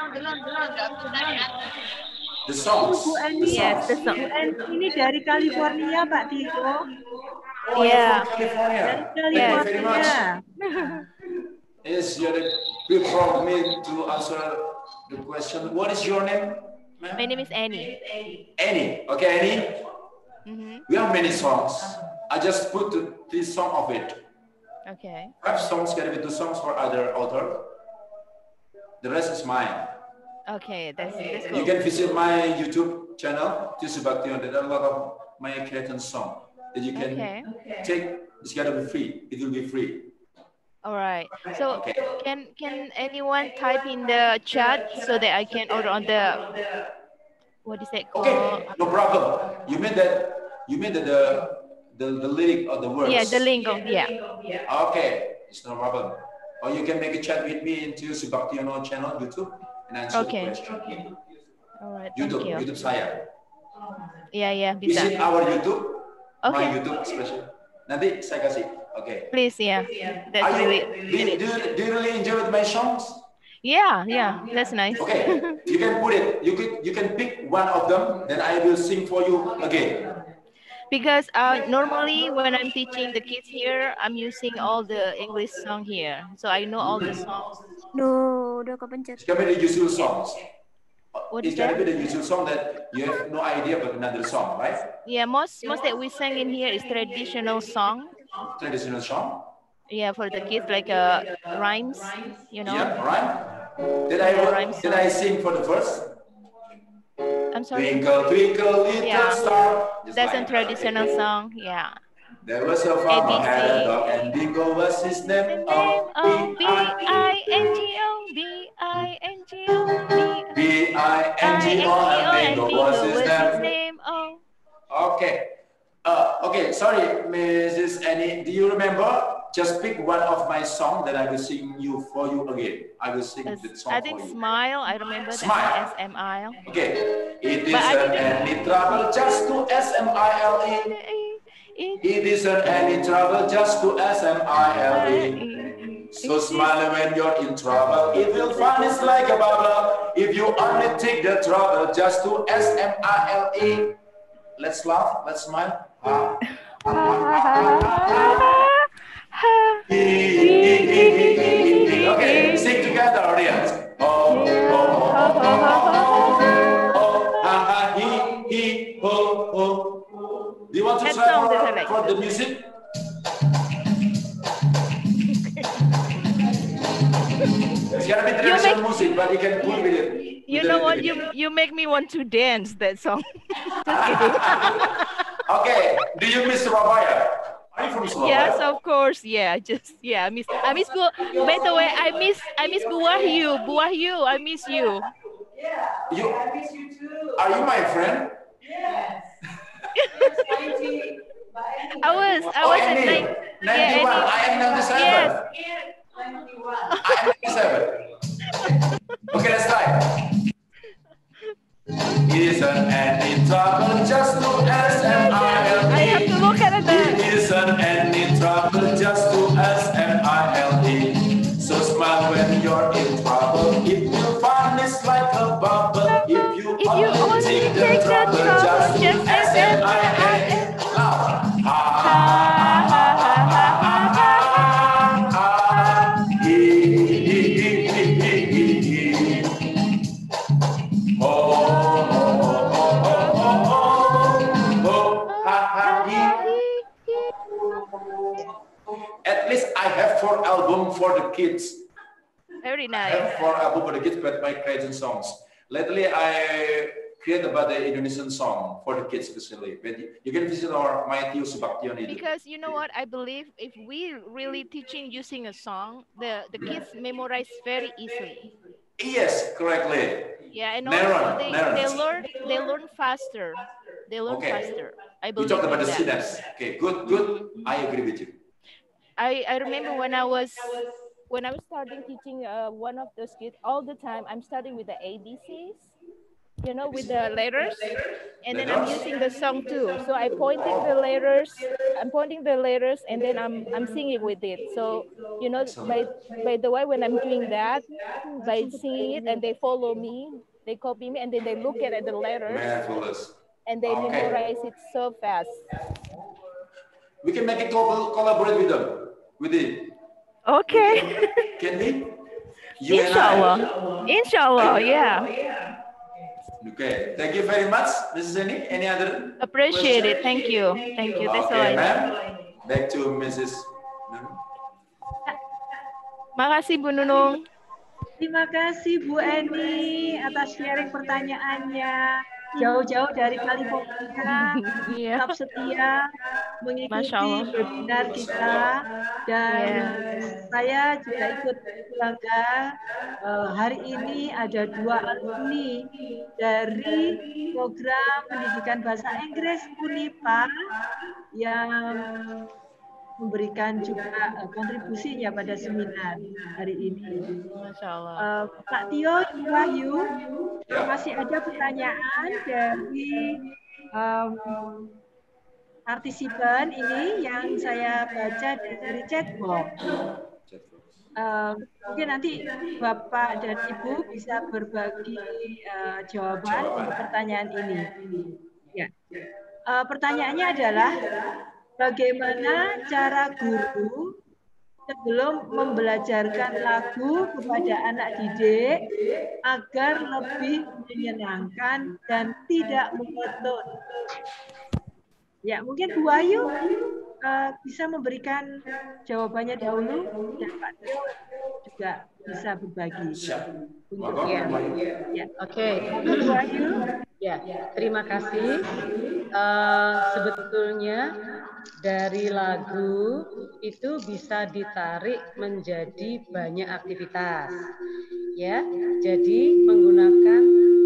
The songs. Bu Eni, yes, the song. Bu Eni ini dari California, Pak Tio. Oh, yeah. From California. Dari Thank you very much. California. Yes, you're a big for me to answer the question. What is your name, ma'am? My name is Annie. Annie. Okay, Annie. Mm-hmm. We have many songs. I just put the, this song of it. Okay. Five songs can be two songs for other author. The rest is mine. Okay, that's, that's You cool. can visit my YouTube channel, Tio Subaktion. There are a lot of my created songs that you can Okay. take. It's gonna be free. It will be free. All right. So Okay. can can anyone type in the chat so that I can order on the what is that called? Okay, no problem. You mean that you mean that the the, the lyric or the words? Yeah, the link of yeah. Okay, it's no problem. Or you can make a chat with me into Subaktiono channel YouTube and answer Okay. the question. All right. YouTube, Thank you. YouTube saya. Yeah, yeah, bisa. Visit our YouTube, my Okay. YouTube special. Nanti saya kasih. Okay. Please, yeah. That's Are you, really, do, you, do, you, do you really enjoy with my songs? yeah, yeah. That's nice. Okay, you can put it. You can you can pick one of them. Then I will sing for you again. Because uh, normally when I'm teaching the kids here, I'm using all the English song here, so I know all the songs. No, udah kepencet. It's gonna be the usual songs. What It's is gonna that? be the usual song that you have no idea about another song, right? Yeah, most most that we sing in here is traditional song. Traditional song. Yeah, for the kids, like uh, rhymes, you know. Yeah, right. Did I Yeah, rhyme did I sing for the verse? I'm sorry. Twinkle, twinkle, little Yeah, star. Just that's a like- traditional song. Yeah. There was a farmer had a dog, and Bingo was his name. Oh, O B I N G O B I N G O B I N G O, and Bingo was his name. name. Oh. Okay. Uh, okay, sorry, Missus Annie. Do you remember? Just pick one of my songs that I will sing you for you again. I will sing the song I think for you. Smile. I remember Smile. that S M I. Okay. It But I isn't didn't- any trouble just to S M I L E. It isn't any trouble just to S M I L E. So smile when you're in trouble. It will vanish like a bubble if you only take the trouble just to S M I L E. Let's laugh. Let's smile. Ha. Okay, sing together, audience. Oh, oh, oh, oh, oh, oh, ha, ha, he, he, ho, ho. Do you want to That try song that I for, like. for the music? It's gonna be traditional music, but you can pull with it. You with know the what? rhythm. You you make me want to dance that song. Just kidding. Okay, do you miss Surabaya? Are you from Surabaya? Yes, of course. Yeah, just yeah. I miss. I miss. Bu- By the way, I miss. I miss Bu Wahyu. Bu Wahyu, I miss you. You, are you my friend? I was. I Oh, was at Andy, nine. ninety-one. Yeah, I am ninety-seven. Yes. I am ninety-seven. Okay, let's try. Isn't any trouble just to S M I L E. I have to look at it. It isn't any trouble just to S M I L E. So smile when you're in trouble. It will vanish like a bubble if you If you only take the trouble just to S M I L E. At least I have four albums for the kids. Very I nice. have four albums for the kids, but my creation songs. Lately, I create about the Indonesian song for the kids especially. But you can visit our my Tio Subaktion itu. Because you know what, I believe if we really teaching using a song, the the kids memorize very easily. Yes, correctly. Yeah, and Neuron, also they, neurons. they learn they learn faster. They learn Okay. faster. I We believe talked about in the that. synapse. Okay, good, good. I agree with you. I, I remember when I was when I was starting teaching uh, one of those kids all the time, I'm starting with the A B Cs, you know, with the letters, and then I'm using the song too. So I pointing the letters, I'm pointing the letters, and then I'm I'm singing with it. So you know, by by the way, when I'm doing that, by singing it, and they follow me, they copy me, and then they look at the letters, Marvelous. and they Okay. memorize it so fast. We can make a collab- collaborate with them. With it. Okay. Can we? You and I. Inshallah. Inshallah, yeah. Okay. Thank you very much, Missus Annie. Any other? Appreciate question? it. Thank you. Thank you. That's all Okay, I know. ma'am. Back to Missus Nunung. Makasih Bu Nunung. Terima kasih Bu Eni atas sharing pertanyaannya. Jauh-jauh dari California, Iya. tetap setia Masya mengikuti Allah. webinar kita, dan saya juga ikut bangga. eh, hari ini ada dua alumni dari program pendidikan bahasa Inggris Unipa yang memberikan juga uh, kontribusinya pada seminar hari ini. Masya Allah. Uh, Pak Tio, Wahyu, masih ada pertanyaan dari um, partisipan ini yang saya baca dari chatbox. Uh, mungkin nanti Bapak dan Ibu bisa berbagi uh, jawaban untuk pertanyaan ini. Ya. uh, pertanyaannya adalah bagaimana cara guru sebelum membelajarkan lagu kepada anak didik agar lebih menyenangkan dan tidak monoton. Ya, mungkin Bu Ayu uh, bisa memberikan jawabannya dahulu dan Pak Tio juga bisa berbagi. Untuk ya, ya. Oke. Okay. Bu Ayu. Ya, terima kasih. Uh, sebetulnya dari lagu itu bisa ditarik menjadi banyak aktivitas, ya. Jadi menggunakan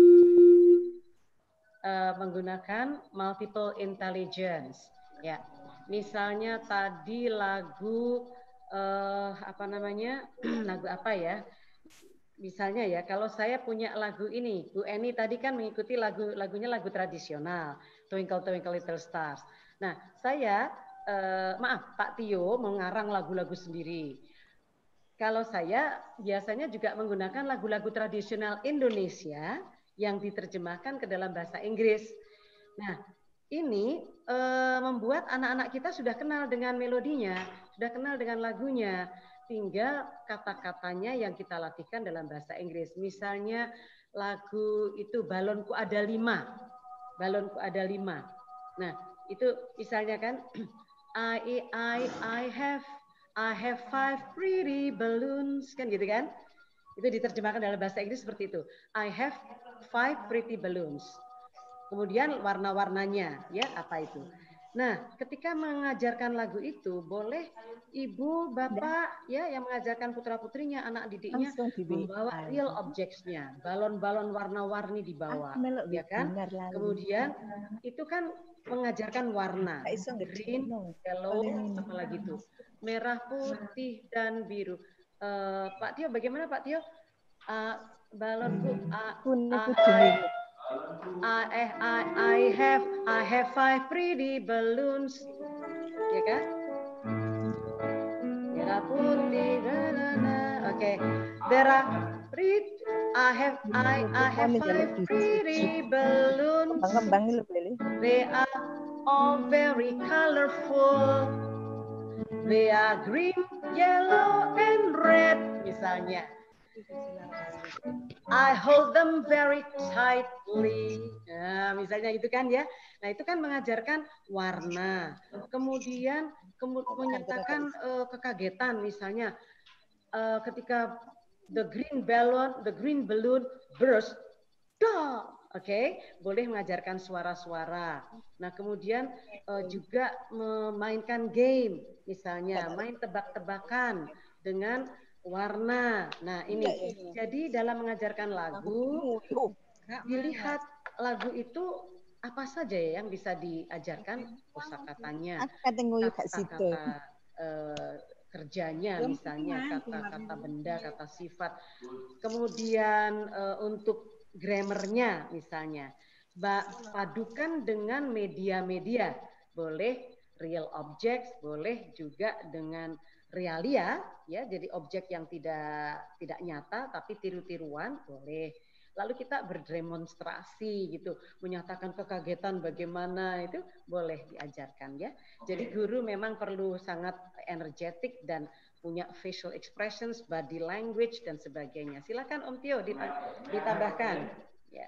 uh, menggunakan multiple intelligence, ya. Misalnya tadi lagu uh, apa namanya, lagu apa ya? Misalnya ya, kalau saya punya lagu ini, Bu Eni tadi kan mengikuti lagu lagunya lagu tradisional, Twinkle Twinkle Little Stars. Nah, saya eh, maaf Pak Tio mengarang lagu-lagu sendiri. Kalau saya biasanya juga menggunakan lagu-lagu tradisional Indonesia yang diterjemahkan ke dalam bahasa Inggris. Nah, ini eh, membuat anak-anak kita sudah kenal dengan melodinya, sudah kenal dengan lagunya. Tinggal kata-katanya yang kita latihkan dalam bahasa Inggris. Misalnya lagu itu Balonku Ada Lima. Balonku Ada Lima. Nah, itu misalnya kan I I I have I have five pretty balloons kan gitu kan? Itu diterjemahkan dalam bahasa Inggris seperti itu. I have five pretty balloons. Kemudian warna-warnanya ya apa itu? Nah, ketika mengajarkan lagu itu boleh ibu, bapak ya yang mengajarkan putra-putrinya, anak didiknya membawa real objects-nya, balon-balon warna-warni dibawa, ya kan? Kemudian itu kan mengajarkan warna, green, yellow, apa lagi itu, merah, putih, dan biru. Uh, Pak Tio, bagaimana Pak Tio? Uh, balonku, uh, uh, I, I, I have I have five pretty balloons, ya kan? Merah putih, oke. Okay. There are pretty. I have I I have five pretty balloons. They are all very colorful. They are green, yellow, and red. Misalnya. I hold them very tightly. Nah, misalnya itu kan ya. Nah, itu kan mengajarkan warna. Kemudian kemu menyatakan uh, kekagetan misalnya uh, ketika the green balloon, the green balloon burst. Dah. Oke, okay? Boleh mengajarkan suara-suara. Nah, kemudian uh, juga memainkan game, misalnya main tebak-tebakan dengan warna. Nah, ini jadi dalam mengajarkan lagu, dilihat lagu itu apa saja ya yang bisa diajarkan kosakatanya, kata-kata uh, kerjanya, misalnya kata-kata benda, kata sifat. Kemudian uh, untuk grammarnya, misalnya, padukan dengan media-media, boleh real objects, boleh juga dengan realia, ya, jadi objek yang tidak tidak nyata tapi tiru-tiruan boleh. Lalu kita berdemonstrasi gitu, menyatakan kekagetan bagaimana itu boleh diajarkan ya. Jadi guru memang perlu sangat energetik dan punya facial expressions, body language dan sebagainya. Silakan Om Tio ditambahkan. Ya.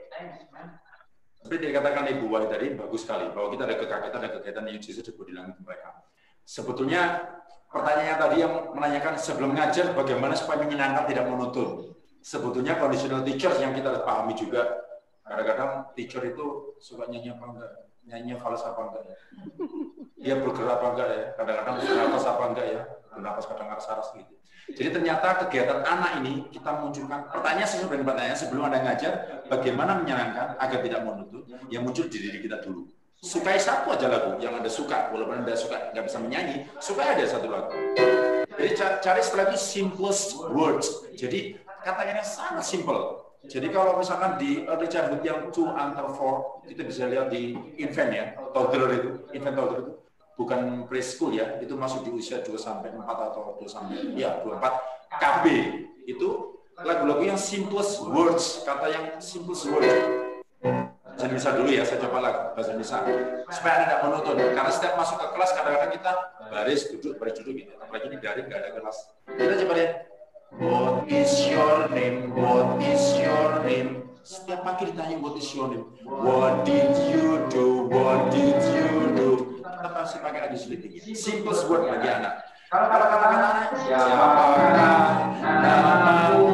Seperti dikatakan Ibu Wahid tadi bagus sekali bahwa kita ada kekagetan dan kegiatan yang justru disebut di langit mereka. Sebetulnya pertanyaannya tadi yang menanyakan sebelum ngajar bagaimana supaya menyenangkan tidak monoton. Sebetulnya conditional teachers yang kita pahami juga, kadang-kadang teacher itu suka nyanyi apa enggak, nyanyi fals apa enggak ya. Dia bergerak apa enggak ya, kadang-kadang bernapas apa enggak ya, bernapas kadang saras gitu. Jadi ternyata kegiatan anak ini kita munculkan, pertanyaan sesuai dengan pertanyaan sebelum Anda ngajar, bagaimana menyenangkan agar tidak monoton, yang muncul di diri kita dulu. Sukai satu aja lagu yang Anda suka, walaupun Anda suka nggak bisa menyanyi, sukai ada satu lagu. Jadi cari strategi simplest words. Jadi katanya sangat simple. Jadi kalau misalkan di early childhood yang two under four, kita bisa lihat di infant ya, toddler itu, infant toddler itu, bukan preschool ya, itu masuk di usia dua sampai empat atau dua sampai ya dua sampai empat K B. Itu lagu-lagu yang simplest words, kata yang simplest words. Jadi bahasa Indonesia dulu ya, saya coba lagi bahasa Indonesia supaya Anda tidak monoton. Karena setiap masuk ke kelas kadang-kadang kita baris duduk, baris duduk gitu. Apalagi ini daring nggak ada kelas. Kita coba lihat. What is your name? What is your name? Setiap pagi ditanya what is your name? What did you do? What did you do? Kita pasti pakai adu sleeping. Simple word bagi anak. Kalau kata-kata siapakah namamu?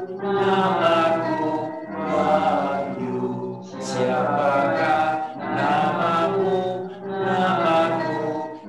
Namaku Wahyu. Siapakah namamu? Namaku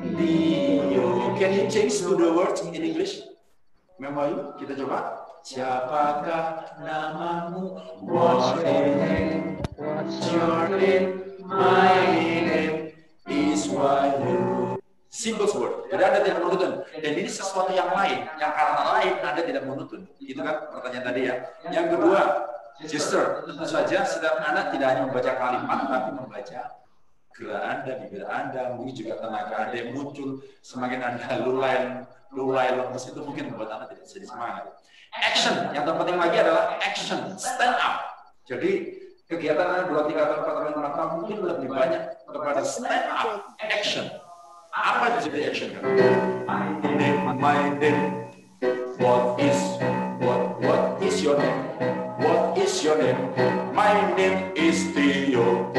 Dio. Can you change to the words in English? Memang kita coba. Siapakah namamu? What's your name? What's your name? My name is Wahyu. Simple word. Jadi Anda tidak monoton. Dan ini sesuatu yang lain, yang karena lain Anda tidak monoton. Itu kan pertanyaan tadi ya. Yang kedua, gesture. Tentu saja setiap anak tidak hanya membaca kalimat, tapi membaca gerak Anda, bibir Anda, mungkin juga tenaga Anda yang muncul. Semakin Anda lulai, lulai lemes itu mungkin membuat Anda tidak jadi semangat. Action. Yang terpenting lagi adalah action. Stand up. Jadi kegiatan Anda dua, tiga, atau empat, lima tahun mungkin lebih banyak kepada stand up. Action. Apa itu jadi action kan? My name, my name. What is, what, what is your name? What is your name? My name is Theo.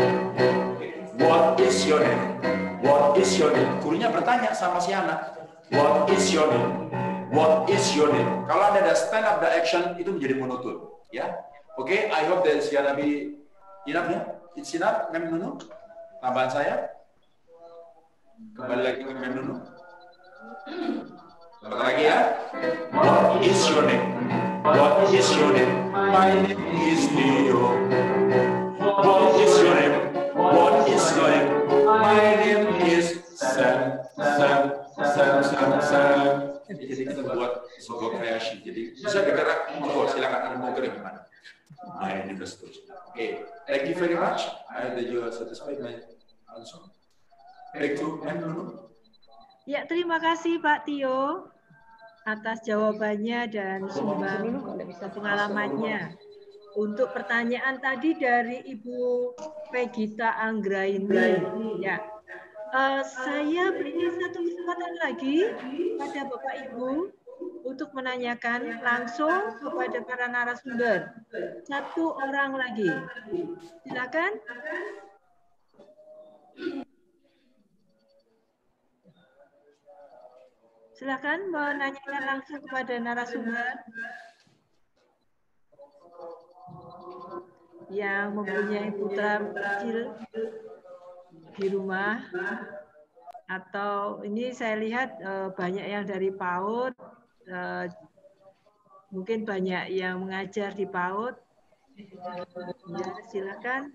What is your name? What is your name? Gurunya bertanya sama si anak. What is your name? What is your name? Kalau Anda ada stand up, the action itu menjadi monoton, ya. Oke, okay, I hope that is gonna be enough ya. It's enough, Mem Nunu. Tambahan saya. Kembali lagi ke Mem Nunu. Kembali lagi ya. What is your name? What is your name? My name is Leo. What is your name? What is your name? My name is Sam. Sam. Sam. Sam. Sam. Jadi kita buat sebuah kreasi. Jadi bisa bergerak. Oh, silakan Anda mau gerak gimana? My name is Leo. Okay. Thank you very much. I hope you are satisfied my answer. Back to Mem Nunu. Ya, terima kasih Pak Tio atas jawabannya dan sumbang pengalamannya. Untuk pertanyaan tadi dari Ibu Pegita Anggraini, ya, uh, saya beri satu kesempatan lagi pada Bapak Ibu untuk menanyakan langsung kepada para narasumber. Satu orang lagi, silakan. Silakan menanyakan langsung kepada narasumber yang mempunyai putra kecil di rumah, atau ini saya lihat uh, banyak yang dari PAUD, uh, mungkin banyak yang mengajar di PAUD. Ya, silakan.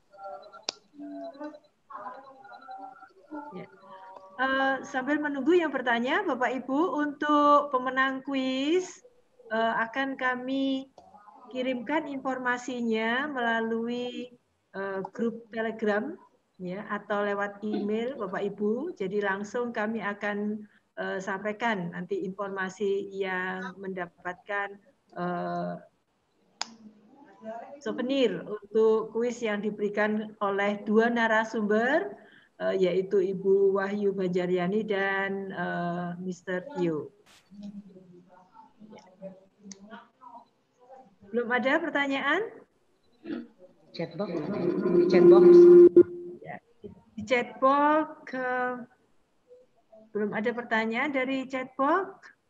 Ya. Uh, sambil menunggu yang bertanya, Bapak Ibu, untuk pemenang kuis uh, akan kami kirimkan informasinya melalui uh, grup Telegram, ya, atau lewat email Bapak Ibu. Jadi langsung kami akan uh, sampaikan nanti informasi yang mendapatkan uh, souvenir untuk kuis yang diberikan oleh dua narasumber, Uh, yaitu Ibu Wahyu Banjaryani dan uh, Mister Tio. Belum ada pertanyaan? Chatbox, di chatbox. Ya, di chatbox uh, belum ada pertanyaan dari chatbox.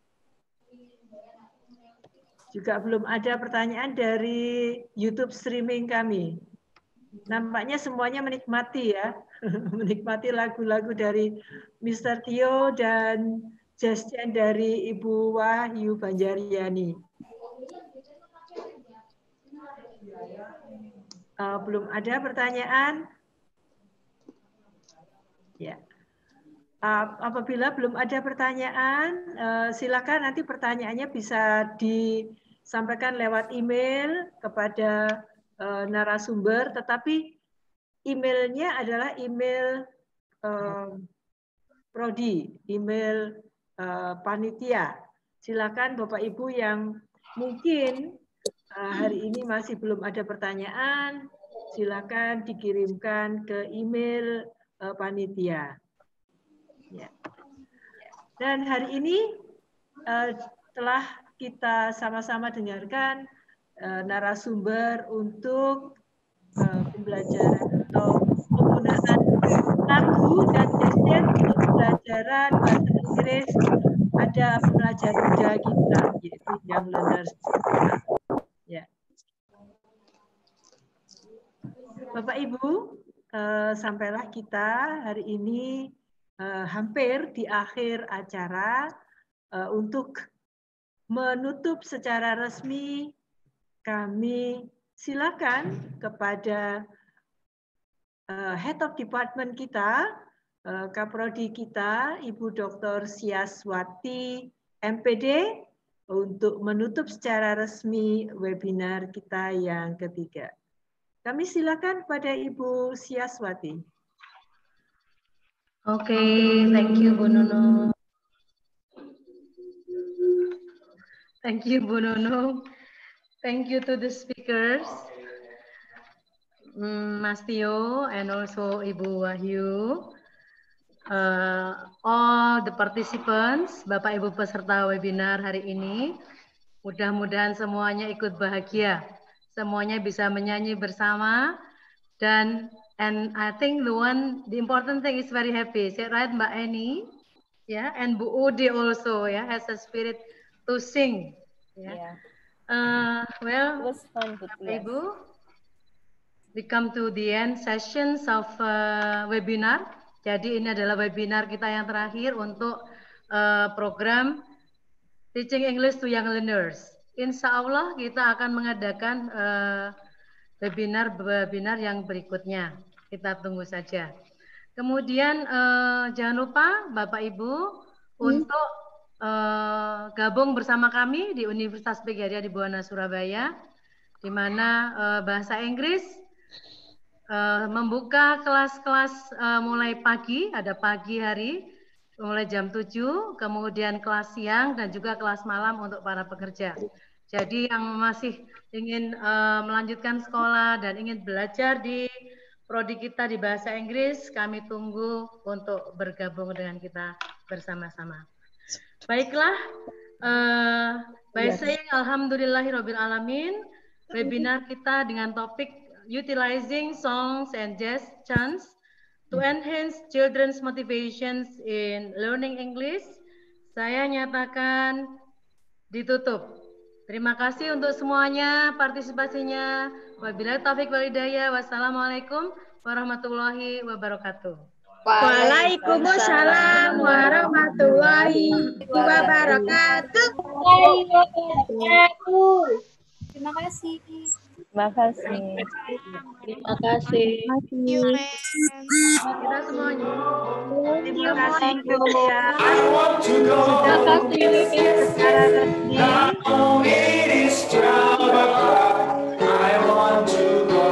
Juga belum ada pertanyaan dari YouTube streaming kami. Nampaknya semuanya menikmati ya. Menikmati lagu-lagu dari Mister Tio dan Justin dari Ibu Wahyu Banjaryani. Uh, belum ada pertanyaan? Ya. Uh, apabila belum ada pertanyaan, uh, silakan nanti pertanyaannya bisa disampaikan lewat email kepada uh, narasumber, tetapi emailnya adalah email uh, prodi, email uh, panitia. Silakan Bapak Ibu yang mungkin uh, hari ini masih belum ada pertanyaan, silakan dikirimkan ke email uh, panitia. Ya. Dan hari ini uh, telah kita sama-sama dengarkan uh, narasumber untuk uh, pembelajaran atau penggunaan lagu dan gestur untuk pembelajaran bahasa Inggris ada pelajar muda kita, yaitu Young Learners. Ya. Bapak Ibu, uh, sampailah kita hari ini uh, hampir di akhir acara. Uh, untuk menutup secara resmi, kami silakan kepada uh, Head of Department kita, uh, Kaprodi kita, Ibu Doktor Siaswati M P D, untuk menutup secara resmi webinar kita yang ketiga. Kami silakan pada Ibu Siaswati. Oke, okay, thank you Bu Nunung. Thank you, Bu Nunung. Thank you to the speakers, Mas Tio, and also Ibu Wahyu, uh, all the participants, Bapak Ibu peserta webinar hari ini. Mudah-mudahan semuanya ikut bahagia, semuanya bisa menyanyi bersama, dan and I think the one, the important thing is very happy. Is it right, Mbak Eni? Yeah, and Bu Udi also, yeah, has a spirit to sing. Yeah. yeah. Uh, well, it was fun, but yes. Ibu, we come to the end sessions of uh, webinar. Jadi ini adalah webinar kita yang terakhir untuk uh, program Teaching English to Young Learners. Insya Allah kita akan mengadakan webinar-webinar uh, yang berikutnya. Kita tunggu saja. Kemudian uh, jangan lupa Bapak Ibu hmm. untuk Uh, gabung bersama kami di Universitas Pegadaian di Buwana Surabaya, di mana uh, bahasa Inggris uh, membuka kelas-kelas uh, mulai pagi, ada pagi hari mulai jam tujuh, kemudian kelas siang dan juga kelas malam untuk para pekerja. Jadi yang masih ingin uh, melanjutkan sekolah dan ingin belajar di prodi kita di bahasa Inggris, kami tunggu untuk bergabung dengan kita bersama-sama. Baiklah, uh, by yes. saying Alhamdulillahirabbil alamin, webinar kita dengan topik Utilizing Songs and Jazz Chants to Enhance Children's Motivations in Learning English, saya nyatakan ditutup. Terima kasih untuk semuanya partisipasinya. Wabillahi taufiq wal hidayah. Wassalamualaikum warahmatullahi wabarakatuh. Waalaikumsalam warahmatullahi wabarakatuh. Terima kasih. Terima kasih. Terima kasih. Kita semuanya. Terima kasih. Terima kasih. Secara resmi. I want to go.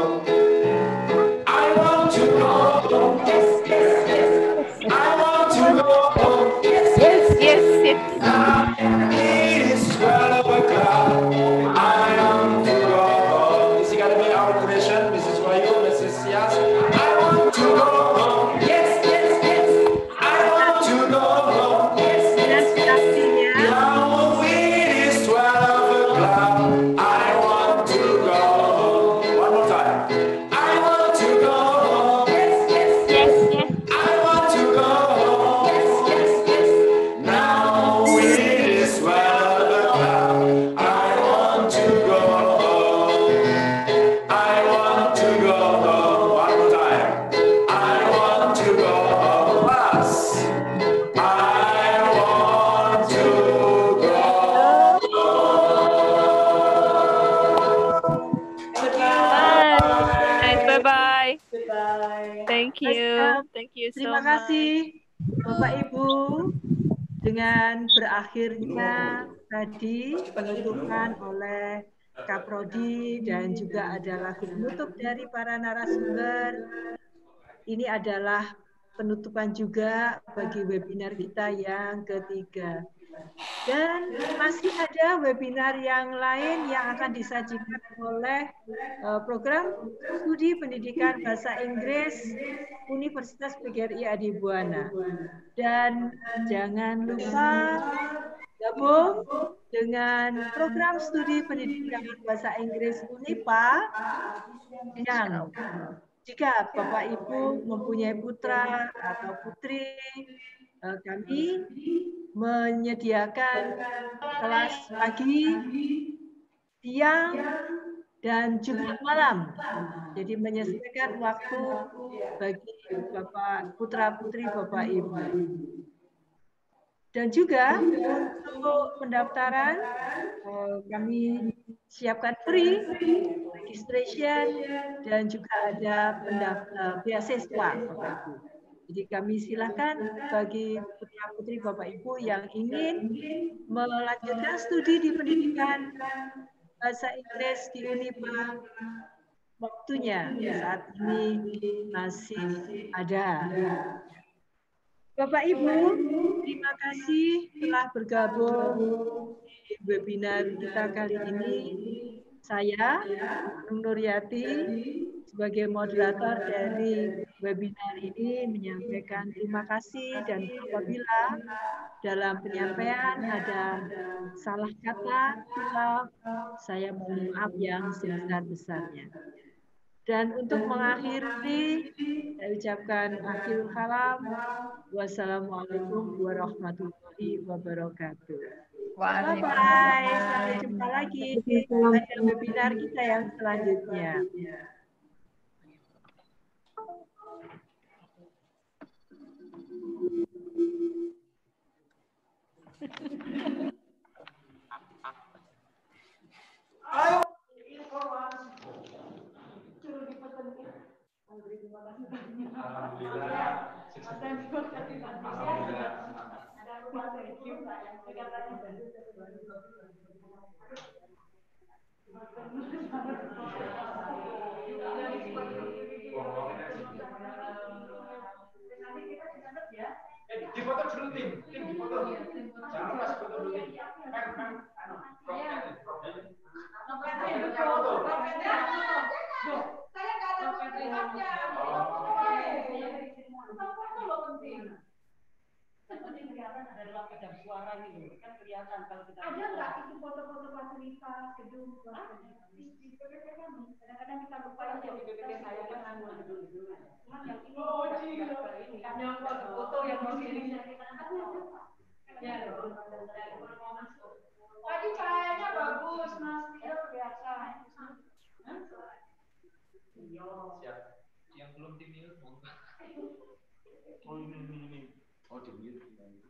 I want to go. Yes, yes, yes. I want to go. Yes, yes, yes, yes. It is twelve o'clock. I want to go. Is it gonna be our question, Missus Wahyu, Missus Sias? I want to go. Yes, yes, yes. I want to go. Yes, yes, yes. Now it is twelve o'clock. I want to go. One more time. I want to go. Yes, yes, yes, yes. I want to go. Yes, yes, yes. Now it is twelve o'clock. I want to go. I want to go. One more time. I want to go. Last. I want to go. Bye. Bye-bye. Goodbye. Thank you. Thank you so Terima much. kasih Bapak Ibu. Dengan berakhirnya tadi penutupan oleh Kaprodi dan juga ada lagu penutup dari para narasumber. Ini adalah penutupan juga bagi webinar kita yang ketiga. Dan masih ada webinar yang lain yang akan disajikan oleh uh, program studi pendidikan bahasa Inggris Universitas P G R I Adi Buana. Dan jangan lupa gabung dengan program studi pendidikan bahasa Inggris Unipa yang jika Bapak Ibu mempunyai putra atau putri, kami menyediakan kelas pagi, siang, dan juga malam. Jadi menyesuaikan waktu bagi Bapak putra-putri Bapak Ibu. Dan juga untuk pendaftaran kami siapkan free registration dan juga ada pendaftar beasiswa Bapak Ibu. Jadi kami silakan bagi putra-putri Bapak Ibu yang ingin melanjutkan studi di pendidikan bahasa Inggris di Unipa, waktunya saat ini masih ada. Bapak Ibu, terima kasih telah bergabung di webinar kita kali ini. Saya, Nung Nuryati, sebagai moderator dari webinar ini menyampaikan terima kasih, dan apabila dalam penyampaian ada salah kata, hilaf, saya mohon maaf yang sebesar-besarnya. Dan untuk mengakhiri, saya ucapkan akhirul kalam. Wassalamualaikum warahmatullahi wabarakatuh. Bye-bye. Sampai jumpa lagi pada webinar kita yang selanjutnya. Dipotong dulu tim, tim dipotong. Jangan lupa dipotong dulu tim. Kan kan anu, roknya. Saya nggak ada sertifikatnya. Penting kelihatan ada dalam kedap suara ini, kan kelihatan kalau kita. Ada nggak itu foto-foto fasilitas gedung? Di P P T kami, kadang-kadang kita lupa yang di P P T saya kan nganggur gedung-gedung. Cuma yang ini, oh ini kan yang foto yang di sini. Ya, tadi cahayanya bagus, Mas. Itu biasa. Siap. Yang belum di mute, oh ini ini ini. Oh di mute.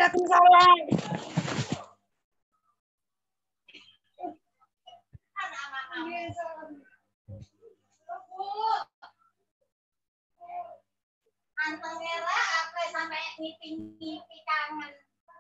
Waalaikumsalam. Anteng merah apa sampai ngipi-ngipi kangen.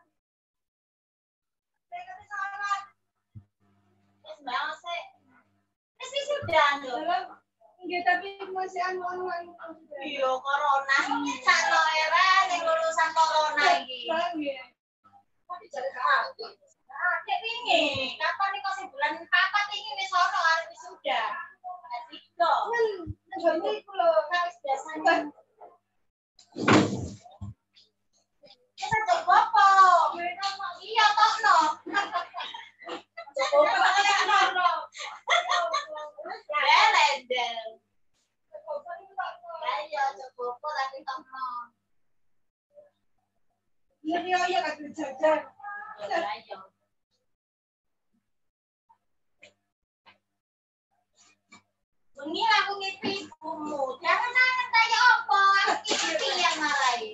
Saya salat. Wis banget sih. Wis sudah lho. Nggih tapi masih anu-anu. Iya corona. Sakno era ning lulusan corona iki. Nggih. Kok dijare aku. Adek wingi, kapan iki kok bulan papat iki wis ono arep wisuda. Tiga. Nang iku lho, wis biasane. Kita coba apa? Iya toh no. Coba apa no? Belendel. Ayo coba apa tapi toh no. Iya iya iya kan jajan. Ayo. Bengi aku ngipi ibumu. Jangan nangan kayak apa? Aku ngipi yang marahi.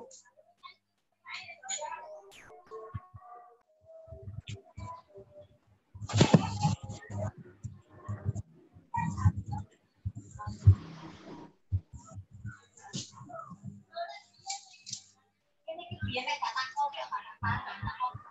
Ini dia nek gak takok ya gak apa-apa.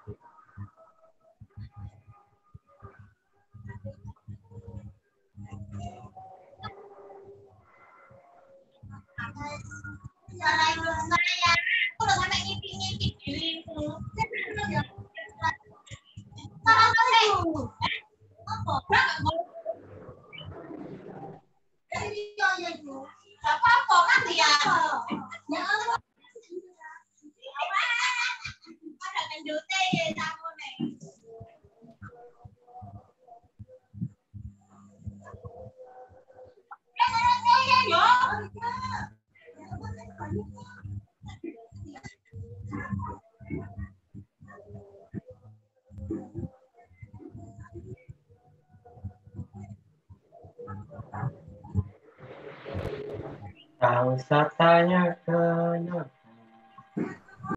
Cara itu saya, aku udah sampai ngipin-ngipin diriku. Cara itu, apa? Iya iya itu, apa apa kan ya? Ya apa? Ada kenjute ya kamu nih. Ya ya ya. Tak usah tanya kenapa.